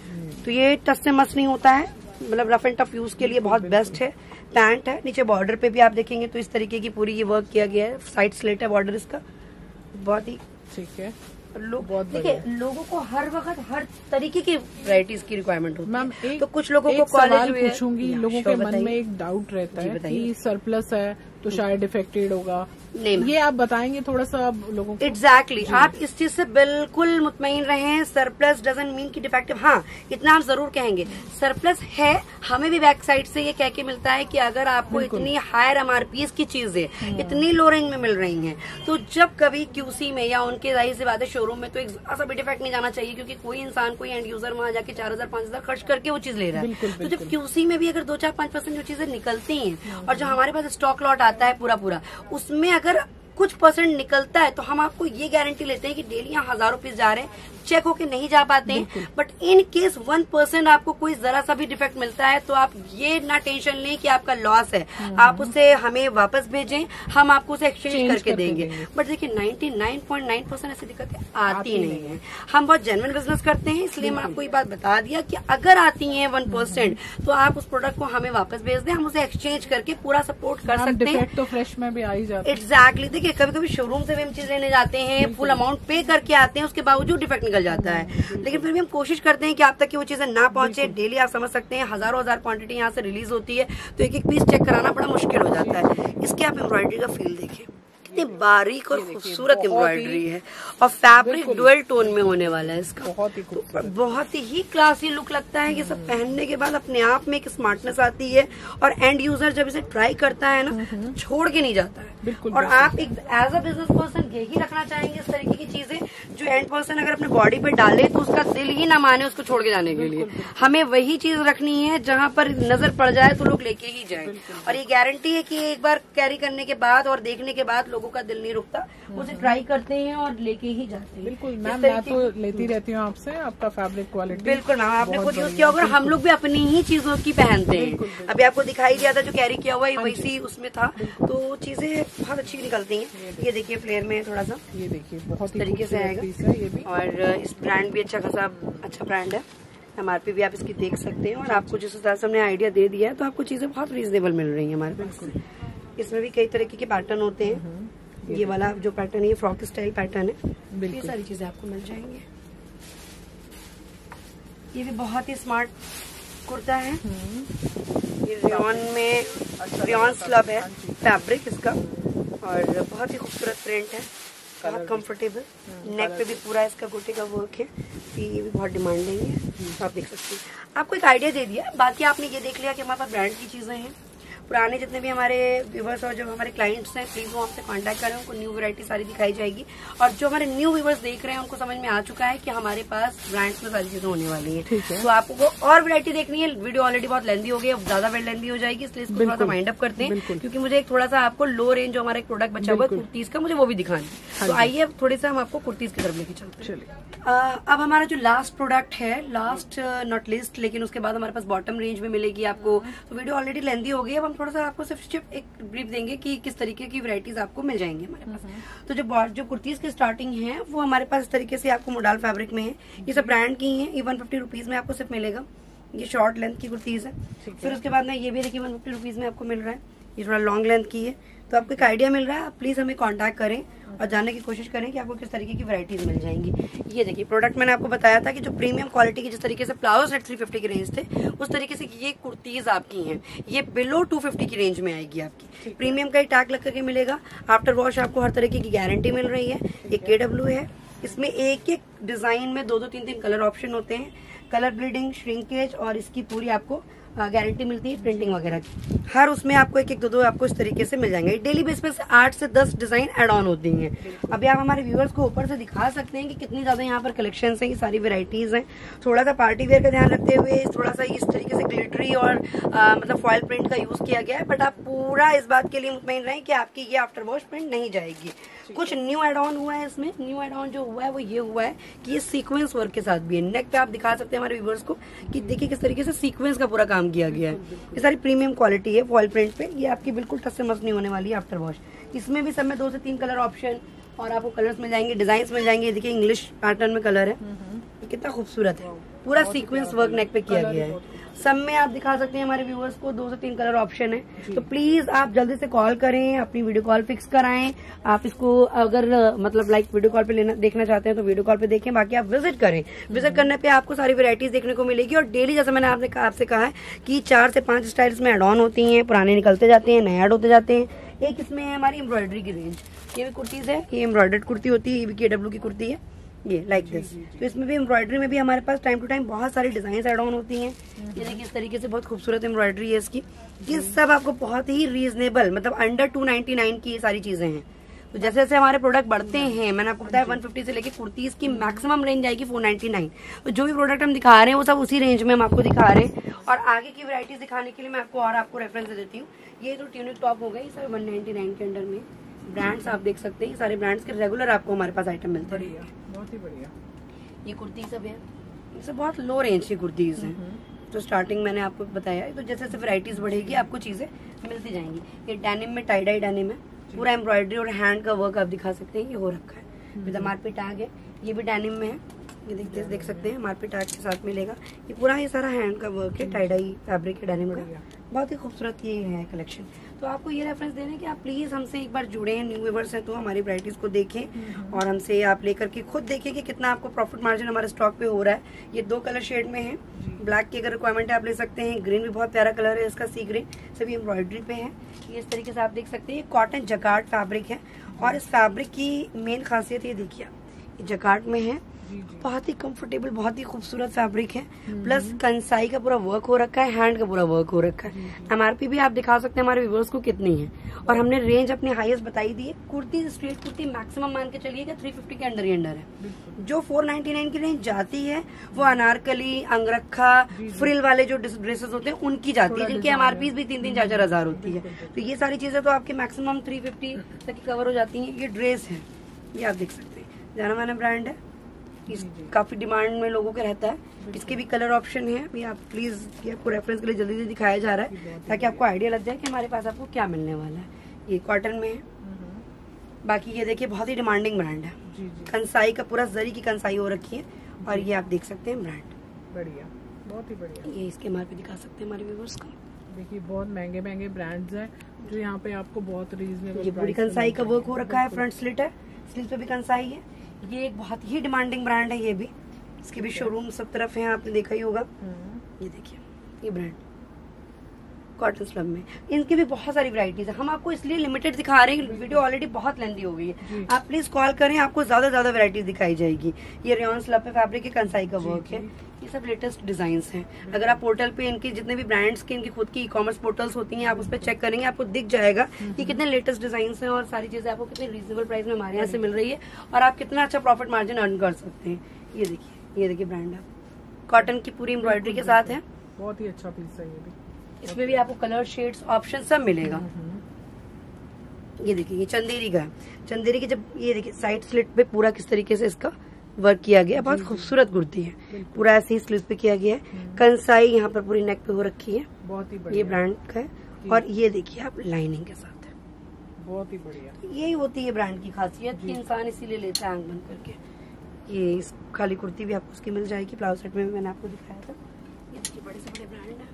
S2: तो ये टच से मस नहीं होता है, मतलब रफ एंड टफ यूज के लिए बहुत बेस्ट है। पैंट है, नीचे बॉर्डर पे भी आप देखेंगे तो इस तरीके की पूरी ये वर्क किया गया है, साइड स्लिट है बॉर्डर इसका, बहुत ही
S1: ठीक है।
S2: देखिए लोगों को हर वक्त हर तरीके की वैरायटीज की रिक्वायरमेंट होती
S1: मैम
S2: है। तो कुछ लोगों को
S1: सवाल पूछूंगी, लोगों के मन में एक डाउट रहता है कि सरप्लस है तो शायद डिफेक्टेड होगा, नहीं ये आप बताएंगे थोड़ा सा आप लोगों को?
S2: एग्जैक्टली आप इस चीज से बिल्कुल मुतमईन रहें, सरप्लस डजंट मीन की डिफेक्टिव। हाँ, इतना हम जरूर कहेंगे सरप्लस है, हमें भी बैक साइड से ये कह के मिलता है कि अगर आपको इतनी हायर MRPs की चीजें इतनी लो रेंज में मिल रही हैं, तो जब कभी QC में या उनके जाहिर सी बात है शोरूम में तो एक ऐसा भी डिफेक्ट नहीं जाना चाहिए, क्योंकि कोई इंसान कोई एंड यूजर वहां जाके 4000 5000 खर्च करके वो चीज ले रहा है। तो जब QC में भी अगर 2-4-5% जो चीजें निकलती हैं और जो हमारे पास स्टॉक लॉट आता है पूरा उसमें अगर कुछ परसेंट निकलता है तो हम आपको ये गारंटी लेते हैं कि डेली यहाँ हजारों पीस जा रहे हैं, चेक होके नहीं जा पाते हैं, बट इन केस 1% आपको कोई जरा सा भी डिफेक्ट मिलता है तो आप ये ना टेंशन लें कि आपका लॉस है, आप उसे हमें वापस भेजें, हम आपको उसे एक्सचेंज करके देंगे। बट देखिए 99.9% ऐसी दिक्कतें आती नहीं है। हम बहुत जेन्युइन बिजनेस करते हैं, इसलिए मैं आपको ये बात बता दिया कि अगर आती है 1% तो आप उस प्रोडक्ट को हमें वापस भेज दें, हम उसे एक्सचेंज करके पूरा सपोर्ट कर सकते हैं।
S1: तो फ्रेश में भी आ ही जाता है।
S2: एग्जैक्टली, देखिए कभी कभी शोरूम से भी हम चीज लेने जाते हैं, फुल अमाउंट पे करके आते हैं, उसके बावजूद डिफेक्ट निकल जाता है, लेकिन फिर भी हम कोशिश करते हैं कि आप तक की वो चीजें ना पहुंचे। डेली आप समझ सकते हैं हजारों क्वांटिटी यहाँ से रिलीज होती है, तो एक एक पीस चेक कराना बड़ा मुश्किल हो जाता है। इसके आप एम्ब्रॉयडरी का फील देखिए, कितनी बारीक और खूबसूरत एम्ब्रॉयडरी है, और फैब्रिक डुअल टोन में होने वाला है इसका, बहुत ही क्लासी लुक लगता है। ये सब पहनने के बाद अपने आप में एक स्मार्टनेस आती है, और एंड यूजर जब इसे ट्राई करता है ना छोड़ के नहीं जाता है। और आप एक एज अ बिजनेस पर्सन यही रखना चाहेंगे इस तरीके की चीजें जो एंड पर्सन अगर अपने बॉडी पे डाले तो उसका दिल ही ना माने उसको छोड़ के जाने के लिए। हमें वही चीज रखनी है जहाँ पर नजर पड़ जाए तो लोग लेके ही जाएं, और ये गारंटी है कि एक बार कैरी करने के बाद और देखने के बाद लोगों का दिल नहीं रुकता, उसे ट्राई करते हैं और लेके ही जाते हैं।
S1: बिल्कुल मैम, मैं तो लेती रहती हूँ आपसे, आपका फैब्रिक क्वालिटी।
S2: बिल्कुल मैम, आपने खुद यूज किया होगा, हम लोग भी अपनी ही चीजों की पहनते हैं। अभी आपको दिखाई दिया था जो कैरी किया हुआ है वैसी उसमें था, तो चीजें बहुत अच्छी निकलती हैं। ये देखिए फ्लेयर में थोड़ा सा, ये देखिए बहुत ही तरीके से आएगा ये भी, और इस ब्रांड भी अच्छा खासा अच्छा ब्रांड है। MRP भी आप इसकी देख सकते हैं, और आपको जिस हिसाब से हमने आइडिया दे दिया है तो आपको चीजें बहुत रीजनेबल मिल रही है हमारे पास। इसमें भी कई तरीके के पैटर्न होते हैं, ये वाला जो पैटर्न है ये फ्रॉक स्टाइल पैटर्न है, ये सारी चीजें आपको मिल जाएंगी। ये भी बहुत ही स्मार्ट कुर्ता है, ये रेयॉन में रेयॉन स्लब है फैब्रिक इसका, और बहुत ही खूबसूरत प्रिंट है, बहुत कंफर्टेबल, नेक पे भी पूरा इसका गोटे का वर्क है, ये भी बहुत डिमांडिंग है, तो आप देख सकते हैं। आपको एक आइडिया दे दिया, बाकी आपने ये देख लिया कि हमारे पास ब्रांड की चीजें हैं। पुराने जितने भी हमारे व्यूवर्स और जो हमारे क्लाइंट्स हैं प्लीज वो हमसे कांटेक्ट करें, उनको न्यू वैरायटी सारी दिखाई जाएगी। और जो हमारे न्यू व्यूवर्स देख रहे हैं उनको समझ में आ चुका है कि हमारे पास ब्रांड्स में सारी चीजें होने वाली हैं। तो आपको और वैरायटी देखनी है, वीडियो ऑलरेडी बहुत लेंदी हो गई, अब ज्यादा लेंदी हो जाएगी, इसलिए इसको थोड़ा सा माइंड अप करते हैं, क्योंकि मुझे एक थोड़ा सा आपको लो रेंज जो हमारा एक प्रोडक्ट बचा हुआ है कुर्तीज का, मुझे वो भी दिखाना है। तो आइए अब थोड़े से हम आपको कुर्तीज की तरफ लेके चलते हैं। अब हमारा जो लास्ट प्रोडक्ट है, लास्ट नॉट लिस्ट, लेकिन उसके बाद हमारे पास बॉटम रेंज में मिलेगी आपको, तो वीडियो ऑलरेडी लेंदी हो गई। अब हम थोड़ा सा आपको सिर्फ एक ब्रीफ देंगे कि किस तरीके की वैरायटीज आपको मिल जाएंगी हमारे पास। तो जो कुर्तीज की स्टार्टिंग है वो हमारे पास इस तरीके से आपको मोडाल फैब्रिक में है, ये सब ब्रांड की है, ये 150 रुपीज में आपको सिर्फ मिलेगा। ये शॉर्ट लेंथ की कुर्तीज है। फिर उसके बाद में ये भी देखिए 150 रुपीज में आपको मिल रहा है, ये थोड़ा लॉन्ग लेंथ की है। तो आपको एक आइडिया मिल रहा है, आप प्लीज हमें कांटेक्ट करें और जानने की कोशिश करें कि आपको किस तरीके की वैरायटीज मिल जाएंगी। ये देखिए प्रोडक्ट मैंने आपको बताया था कि जो प्रीमियम क्वालिटी की जिस तरीके से प्लाजो सेट 350 की रेंज थे, उस तरीके से ये कुर्तीज आपकी हैं, ये बिलो 250 की रेंज में आएगी आपकी। प्रीमियम का ही टैग लग करके मिलेगा, आफ्टर वॉश आपको हर तरीके की गारंटी मिल रही है। ये KW है, इसमें एक एक डिजाइन में 2-2 3-3 कलर ऑप्शन होते हैं, कलर ब्लीडिंग, श्रिंकेज, और इसकी पूरी आपको गारंटी मिलती है प्रिंटिंग वगैरह की। हर उसमें आपको एक 1-2 आपको इस तरीके से मिल जाएंगे। डेली बेस पे 8 से 10 डिजाइन एड ऑन होती हैं। अभी आप हमारे व्यूअर्स को ऊपर से दिखा सकते हैं कि कितनी ज्यादा यहाँ पर कलेक्शन है, ये सारी वेराइटीज हैं। थोड़ा सा पार्टी वेयर का ध्यान रखते हुए थोड़ा सा इस तरीके से ग्लिटरी और मतलब फॉयल प्रिंट का यूज किया गया है, बट आप पूरा इस बात के लिए मुतमईन रहें कि आपकी ये आफ्टर वॉश प्रिंट नहीं जाएगी। कुछ न्यू एड ऑन हुआ है इसमें, न्यू एड ऑन जो हुआ है वो ये हुआ है कि ये सीक्वेंस वर्क के साथ भी है। नेक पे आप दिखा सकते हैं हमारे व्यूअर्स को कि देखिए किस तरीके से सीक्वेंस का पूरा काम किया गया है। ये सारी प्रीमियम क्वालिटी है फॉयल प्रिंट पे, ये आपकी बिल्कुल टच से मस नहीं होने वाली है आफ्टर वॉश। इसमें भी सब में 2 से 3 कलर ऑप्शन और आपको कलर्स मिल जाएंगे, डिजाइन मिल जाएंगे। देखिए इंग्लिश पैटर्न में कलर है, कितना खूबसूरत है, पूरा सीक्वेंस वर्क नेक पे किया गया है। सब में आप दिखा सकते हैं हमारे व्यूअर्स को 2 से 3 कलर ऑप्शन है। तो प्लीज आप जल्दी से कॉल करें, अपनी वीडियो कॉल फिक्स कराएं। आप इसको अगर मतलब लाइक वीडियो कॉल पे देखना चाहते हैं तो वीडियो कॉल पे देखें, बाकी आप विजिट करें। विजिट करने पे आपको सारी वैरायटीज देखने को मिलेगी। और डेली जैसा मैंने आपसे कहा है कि 4 से 5 स्टाइल्स में एड ऑन होती हैं, पुराने निकलते जाते हैं, नए ऐड होते जाते हैं। एक इसमें है हमारी एम्ब्रॉयडरी की रेंज, ये भी कुर्तीज है, ये एम्ब्रॉयडर्ड कुर्ती होती है, ये भी KW की कुर्ती है, ये लाइक दिस। तो इसमें भी एम्ब्रॉयडरी में भी हमारे पास टाइम टू टाइम बहुत सारी डिजाइन एड ऑन होती हैं। ये देखिए इस तरीके से बहुत खूबसूरत एम्ब्रॉयडरी है इसकी। ये सब आपको बहुत ही रीजनेबल, मतलब अंडर 299 की ये सारी चीजें हैं। तो जैसे जैसे हमारे प्रोडक्ट बढ़ते हैं, मैंने आपको बताया 150 से लेके कुर्तीज की मैक्सिमम रेंज आएगी 499। तो जो भी प्रोडक्ट हम दिखा रहे हैं वो सब उसी रेंज में हम आपको दिखा रहे हैं। और आगे की वैरायटीज दिखाने के लिए मैं आपको रेफरेंस दे देती हूँ। ये तो ट्यूनिक टॉप हो गई सर 199 के अंडर में। ब्रांड्स आप देख सकते हैं, सारे ब्रांड्स के रेगुलर आपको हमारे पास आइटम मिलते हैं।
S1: बहुत ही बढ़िया।
S2: ये कुर्ती सब है, ये सब बहुत लो रेंज की कुर्तीज हैं। तो स्टार्टिंग मैंने आपको बताया, तो जैसे जैसे वैरायटीज बढ़ेगी आपको चीजें मिलती जाएंगी। ये डेनिम में टाई डाई डेनिम है, पूरा एम्ब्रॉयडरी और हैंड का वर्क आप दिखा सकते हैं, ये हो रखा है विद मार्पी टैग है। ये भी डेनिम में है, ये देख सकते हैं मार्पी टैग के साथ मिलेगा। ये पूरा ये सारा हैंड का वर्क है, टाई डाई फैब्रिक है डेनिम का, बहुत ही खूबसूरत ये है कलेक्शन। तो आपको ये रेफरेंस दे रहे हैं कि आप प्लीज हमसे एक बार जुड़े हैं, न्यू व्यूअर्स हैं तो हमारी वैरायटीज को देखें और हमसे आप लेकर के खुद देखिए कि कितना आपको प्रॉफिट मार्जिन हमारे स्टॉक पे हो रहा है। ये 2 कलर शेड में है, ब्लैक की अगर रिक्वायरमेंट है आप ले सकते हैं, ग्रीन भी बहुत प्यारा कलर है इसका, सी ग्रीन, सभी एम्ब्रॉयडरी पे है। ये इस तरीके से आप देख सकते हैं, कॉटन जकार्ड फैब्रिक है। और इस फैब्रिक की मेन खासियत ये देखिए, ये जकार्ड में है, बहुत ही कंफर्टेबल, बहुत ही खूबसूरत फैब्रिक है। प्लस कंसाई का पूरा वर्क हो रखा है, हैंड का पूरा वर्क हो रखा है। MRP भी आप दिखा सकते हैं हमारे व्यूअर्स को कितनी है। और हमने रेंज अपनी हाईएस्ट बताई दी है। कुर्ती स्ट्रेट कुर्ती मैक्सिमम मान के चलिएगा 350 के अंदर ही अंडर है। जो 499 की रेंज जाती है वो अनारकली, अंगरखा, फ्रिल वाले जो ड्रेसेस होते हैं उनकी जाती है, जिनकी MRP भी 3-4 हजार होती है। तो ये सारी चीजें तो आपके मैक्सिमम 350 तक कवर हो जाती है। ये ड्रेस है, ये आप देख सकते हैं, जाना माना ब्रांड है, काफी डिमांड में लोगों का रहता है। इसके भी कलर ऑप्शन है, अभी आप प्लीज ये आपको रेफरेंस के लिए जल्दी से दिखाया जा रहा है ताकि आपको आइडिया लग जाए कि हमारे पास आपको क्या मिलने वाला है। ये कॉटन में है, बाकी ये देखिए बहुत ही डिमांडिंग ब्रांड है। कंसाई का पूरा जरी की कंसाई हो रखी है। और ये आप देख सकते हैं ब्रांड,
S1: बढ़िया, बहुत ही बढ़िया।
S2: ये इसके मार्के दिखा सकते हैं हमारे व्यूअर्स को।
S1: देखिए बहुत महंगे महंगे ब्रांड्स हैं जो यहाँ पे आपको बहुत रीजनेबल।
S2: ये पूरी कंसाई का वर्क हो रखा है, फ्रंट स्लिट है, स्लीव पे भी कंसाई है। ये एक बहुत ही डिमांडिंग ब्रांड है, ये भी, इसके भी शोरूम सब तरफ है, आपने देखा ही होगा। ये देखिए ये ब्रांड कॉटन स्लब में, इनकी भी बहुत सारी वैरायटीज है। हम आपको इसलिए लिमिटेड दिखा रहे हैं, वीडियो ऑलरेडी बहुत लेंथी हो गई है। आप प्लीज कॉल करें, आपको ज्यादा वैरायटीज दिखाई जाएगी। ये रेयन स्लब पे फैब्रिक के कंसाई का वर्क है, ये सब लेटेस्ट डिजाइन हैं। अगर आप पोर्टल पे इनकी जितने भी ब्रांड्स के इनकी खुद की ई-कॉमर्स पोर्टल्स होती हैं, आप उस पर चेक करेंगे, आपको दिख जाएगा कि कितने लेटेस्ट डिजाइन हैं और सारी चीजें आपको कितने रीजनेबल प्राइस में हमारे यहाँ से मिल रही है और आप कितना अच्छा प्रॉफिट मार्जिन अर्न कर सकते हैं। ये देखिए ब्रांड है, कॉटन की पूरी एम्ब्रॉयडरी के साथ है,
S1: बहुत ही अच्छा पीस है ये भी।
S2: इसमें भी आपको कलर शेड्स ऑप्शन सब मिलेगा। ये देखिए ये चंदेरी का है, चंदेरी की जब ये देखिए साइड स्लिट पे पूरा किस तरीके से इसका वर्क किया गया, बहुत खूबसूरत कुर्ती है, पूरा ऐसे ही स्लीव पे किया गया है। कंसाई यहाँ पर पूरी नेक पे हो रखी है, बहुत ही बढ़िया, ये ब्रांड का है। और ये देखिए आप लाइनिंग के साथ है, बहुत ही बढ़िया। यही होती है ब्रांड की खासियत कि इंसान इसीलिए लेता है आंख बंद करके। ये इस खाली कुर्ती भी आपको उसकी मिल जाएगी, प्लाजो सेट में भी मैंने आपको दिखाया था। ये देखिए बड़े से बड़े ब्रांड है,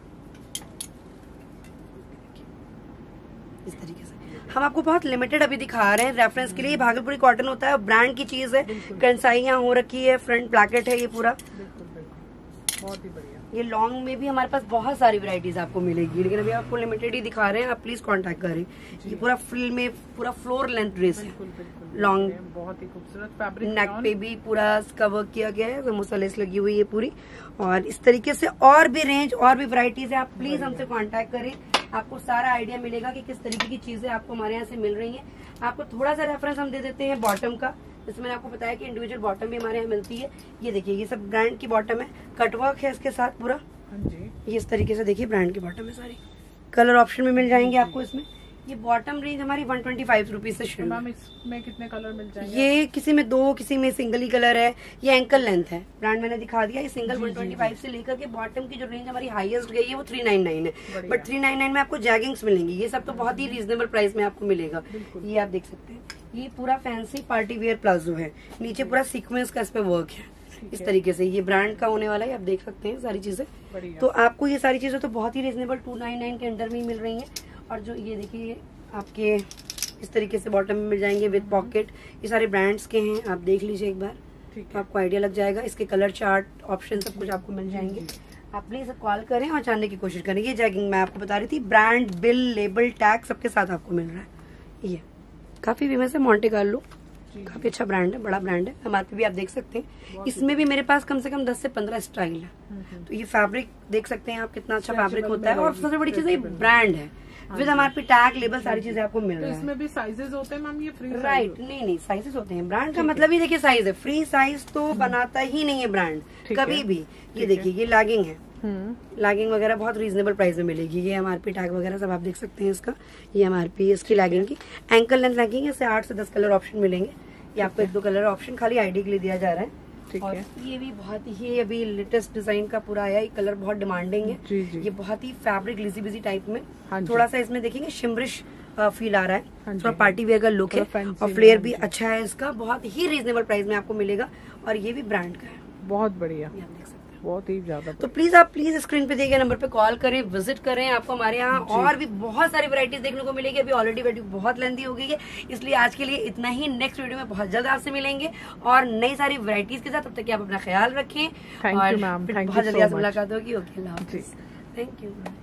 S2: इस तरीके से हम आपको बहुत लिमिटेड अभी दिखा रहे हैं रेफरेंस के लिए। भागलपुरी कॉटन होता है, ब्रांड की चीज है, कंसाई यहाँ हो रखी है, फ्रंट ब्लैकेट है ये पूरा, बहुत ही बढ़िया। ये लॉन्ग में भी हमारे पास बहुत सारी वैरायटीज आपको मिलेगी, लेकिन अभी आपको लिमिटेड ही दिखा रहे हैं, आप प्लीज कांटेक्ट करें। ये पूरा फ्रिल में पूरा फ्लोर लेंथ ड्रेस है, लॉन्ग, बहुत ही खूबसूरत फैब्रिक, नेक पे भी पूरा इसका वर्क किया गया है, समोसा लेस लगी हुई है पूरी। और इस तरीके से और भी रेंज और भी वैरायटीज है, आप प्लीज हमसे कांटेक्ट करें, आपको सारा आइडिया मिलेगा कि किस तरीके की चीजें आपको हमारे यहाँ से मिल रही हैं। आपको थोड़ा सा रेफरेंस हम दे देते हैं बॉटम का, जैसे मैंने आपको बताया कि इंडिविजुअल बॉटम भी हमारे यहाँ मिलती है। ये देखिए ये सब ब्रांड की बॉटम है, कटवर्क है इसके साथ पूरा, ये इस तरीके से देखिए ब्रांड की बॉटम है सारी, कलर ऑप्शन में मिल जाएंगे आपको इसमें। ये बॉटम रेंज हमारी 125 रुपीज से शुरू। मैम इसमें कितने कलर मिल जाएंगे? ये किसी में 2, किसी में सिंगल ही कलर है। ये एंकल लेंथ है, ब्रांड मैंने दिखा दिया। ये सिंगल 125 से लेकर के बॉटम की जो रेंज हमारी हाईएस्ट गई है वो 399 है, बट 399 में आपको जैगिंग्स मिलेंगी। ये सब तो बहुत ही रीजनेबल प्राइस में आपको मिलेगा। ये आप देख सकते हैं, ये पूरा फैंसी पार्टी वेयर प्लाजो है, नीचे पूरा सीक्वेंस का इस पे वर्क है, इस तरीके से ये ब्रांड का होने वाला है, आप देख सकते हैं सारी चीजें। तो आपको ये सारी चीजें तो बहुत ही रिजनेबल 299 के अंडर में ही मिल रही हैं। और जो ये देखिए आपके इस तरीके से बॉटम में मिल जाएंगे विद पॉकेट, ये सारे ब्रांड्स के हैं, आप देख लीजिए एक बार तो आपको आइडिया लग जाएगा। इसके कलर चार्ट ऑप्शन सब कुछ आपको मिल जाएंगे। आप प्लीज कॉल करें और जानने की कोशिश करें। ये जैगिंग मैं आपको बता रही थी, ब्रांड, बिल, लेबल, टैग सबके साथ आपको मिल रहा है। ये काफी फेमस है मॉन्टे कार्लो, काफी अच्छा ब्रांड है, बड़ा ब्रांड है। एमआरपी भी आप देख सकते हैं। इसमें भी मेरे पास कम से कम 10 से 15 स्टाइल है। तो ये फैब्रिक देख सकते हैं आप, कितना अच्छा फैब्रिक होता है। और सबसे बड़ी चीज ये ब्रांड है विद एमआरपी, टैग, लेबल, सारी चीजें आपको मिल रहा है।
S1: इसमें भी साइजेस होते हैं मैम, ये फ्री
S2: राइट? नहीं, साइजेस होते हैं। ब्रांड का मतलब ही देखिए साइज है, फ्री साइज तो बनाता ही नहीं है ब्रांड कभी भी। ये देखिए ये लैगिंग है, लैगिंग वगैरह बहुत रीजनेबल प्राइस में मिलेगी। ये एमआरपी, टैग वगैरह सब आप देख सकते हैं इसका। ये एमआरपी इसकी लैगिंग की, एंकल लेंथ लैगिंग है। इससे 8 से 10 कलर ऑप्शन मिलेंगे। ये आपको 1-2 कलर ऑप्शन खाली आईडी के लिए दिया जा रहा है। और ये भी बहुत ही अभी लेटेस्ट डिजाइन का पूरा आया, ये कलर बहुत डिमांडिंग है। ये बहुत ही फैब्रिक लिजी बिजी टाइप में, थोड़ा सा इसमें देखेंगे शिमरिश फील आ रहा है, थोड़ा पार्टी वेयर का लुक है। और फ्लेयर भी अच्छा है इसका, बहुत ही रीजनेबल प्राइस में आपको मिलेगा। और ये भी ब्रांड का है,
S1: बहुत बढ़िया, बहुत ही ज्यादा।
S2: तो प्लीज स्क्रीन पे दिए गए नंबर पे कॉल करें, विजिट करें। आपको हमारे यहाँ और भी बहुत सारी वैरायटीज देखने को मिलेगी। अभी ऑलरेडी वीडियो बहुत लेंथी हो गई है, इसलिए आज के लिए इतना ही। नेक्स्ट वीडियो में बहुत जल्द आपसे मिलेंगे और नई सारी वैरायटीज के साथ। तब तक आप अपना ख्याल रखें और बहुत जल्दी आपसे मुलाकात होगी। ओके, अल्लाह हाफिज़, थैंक यू।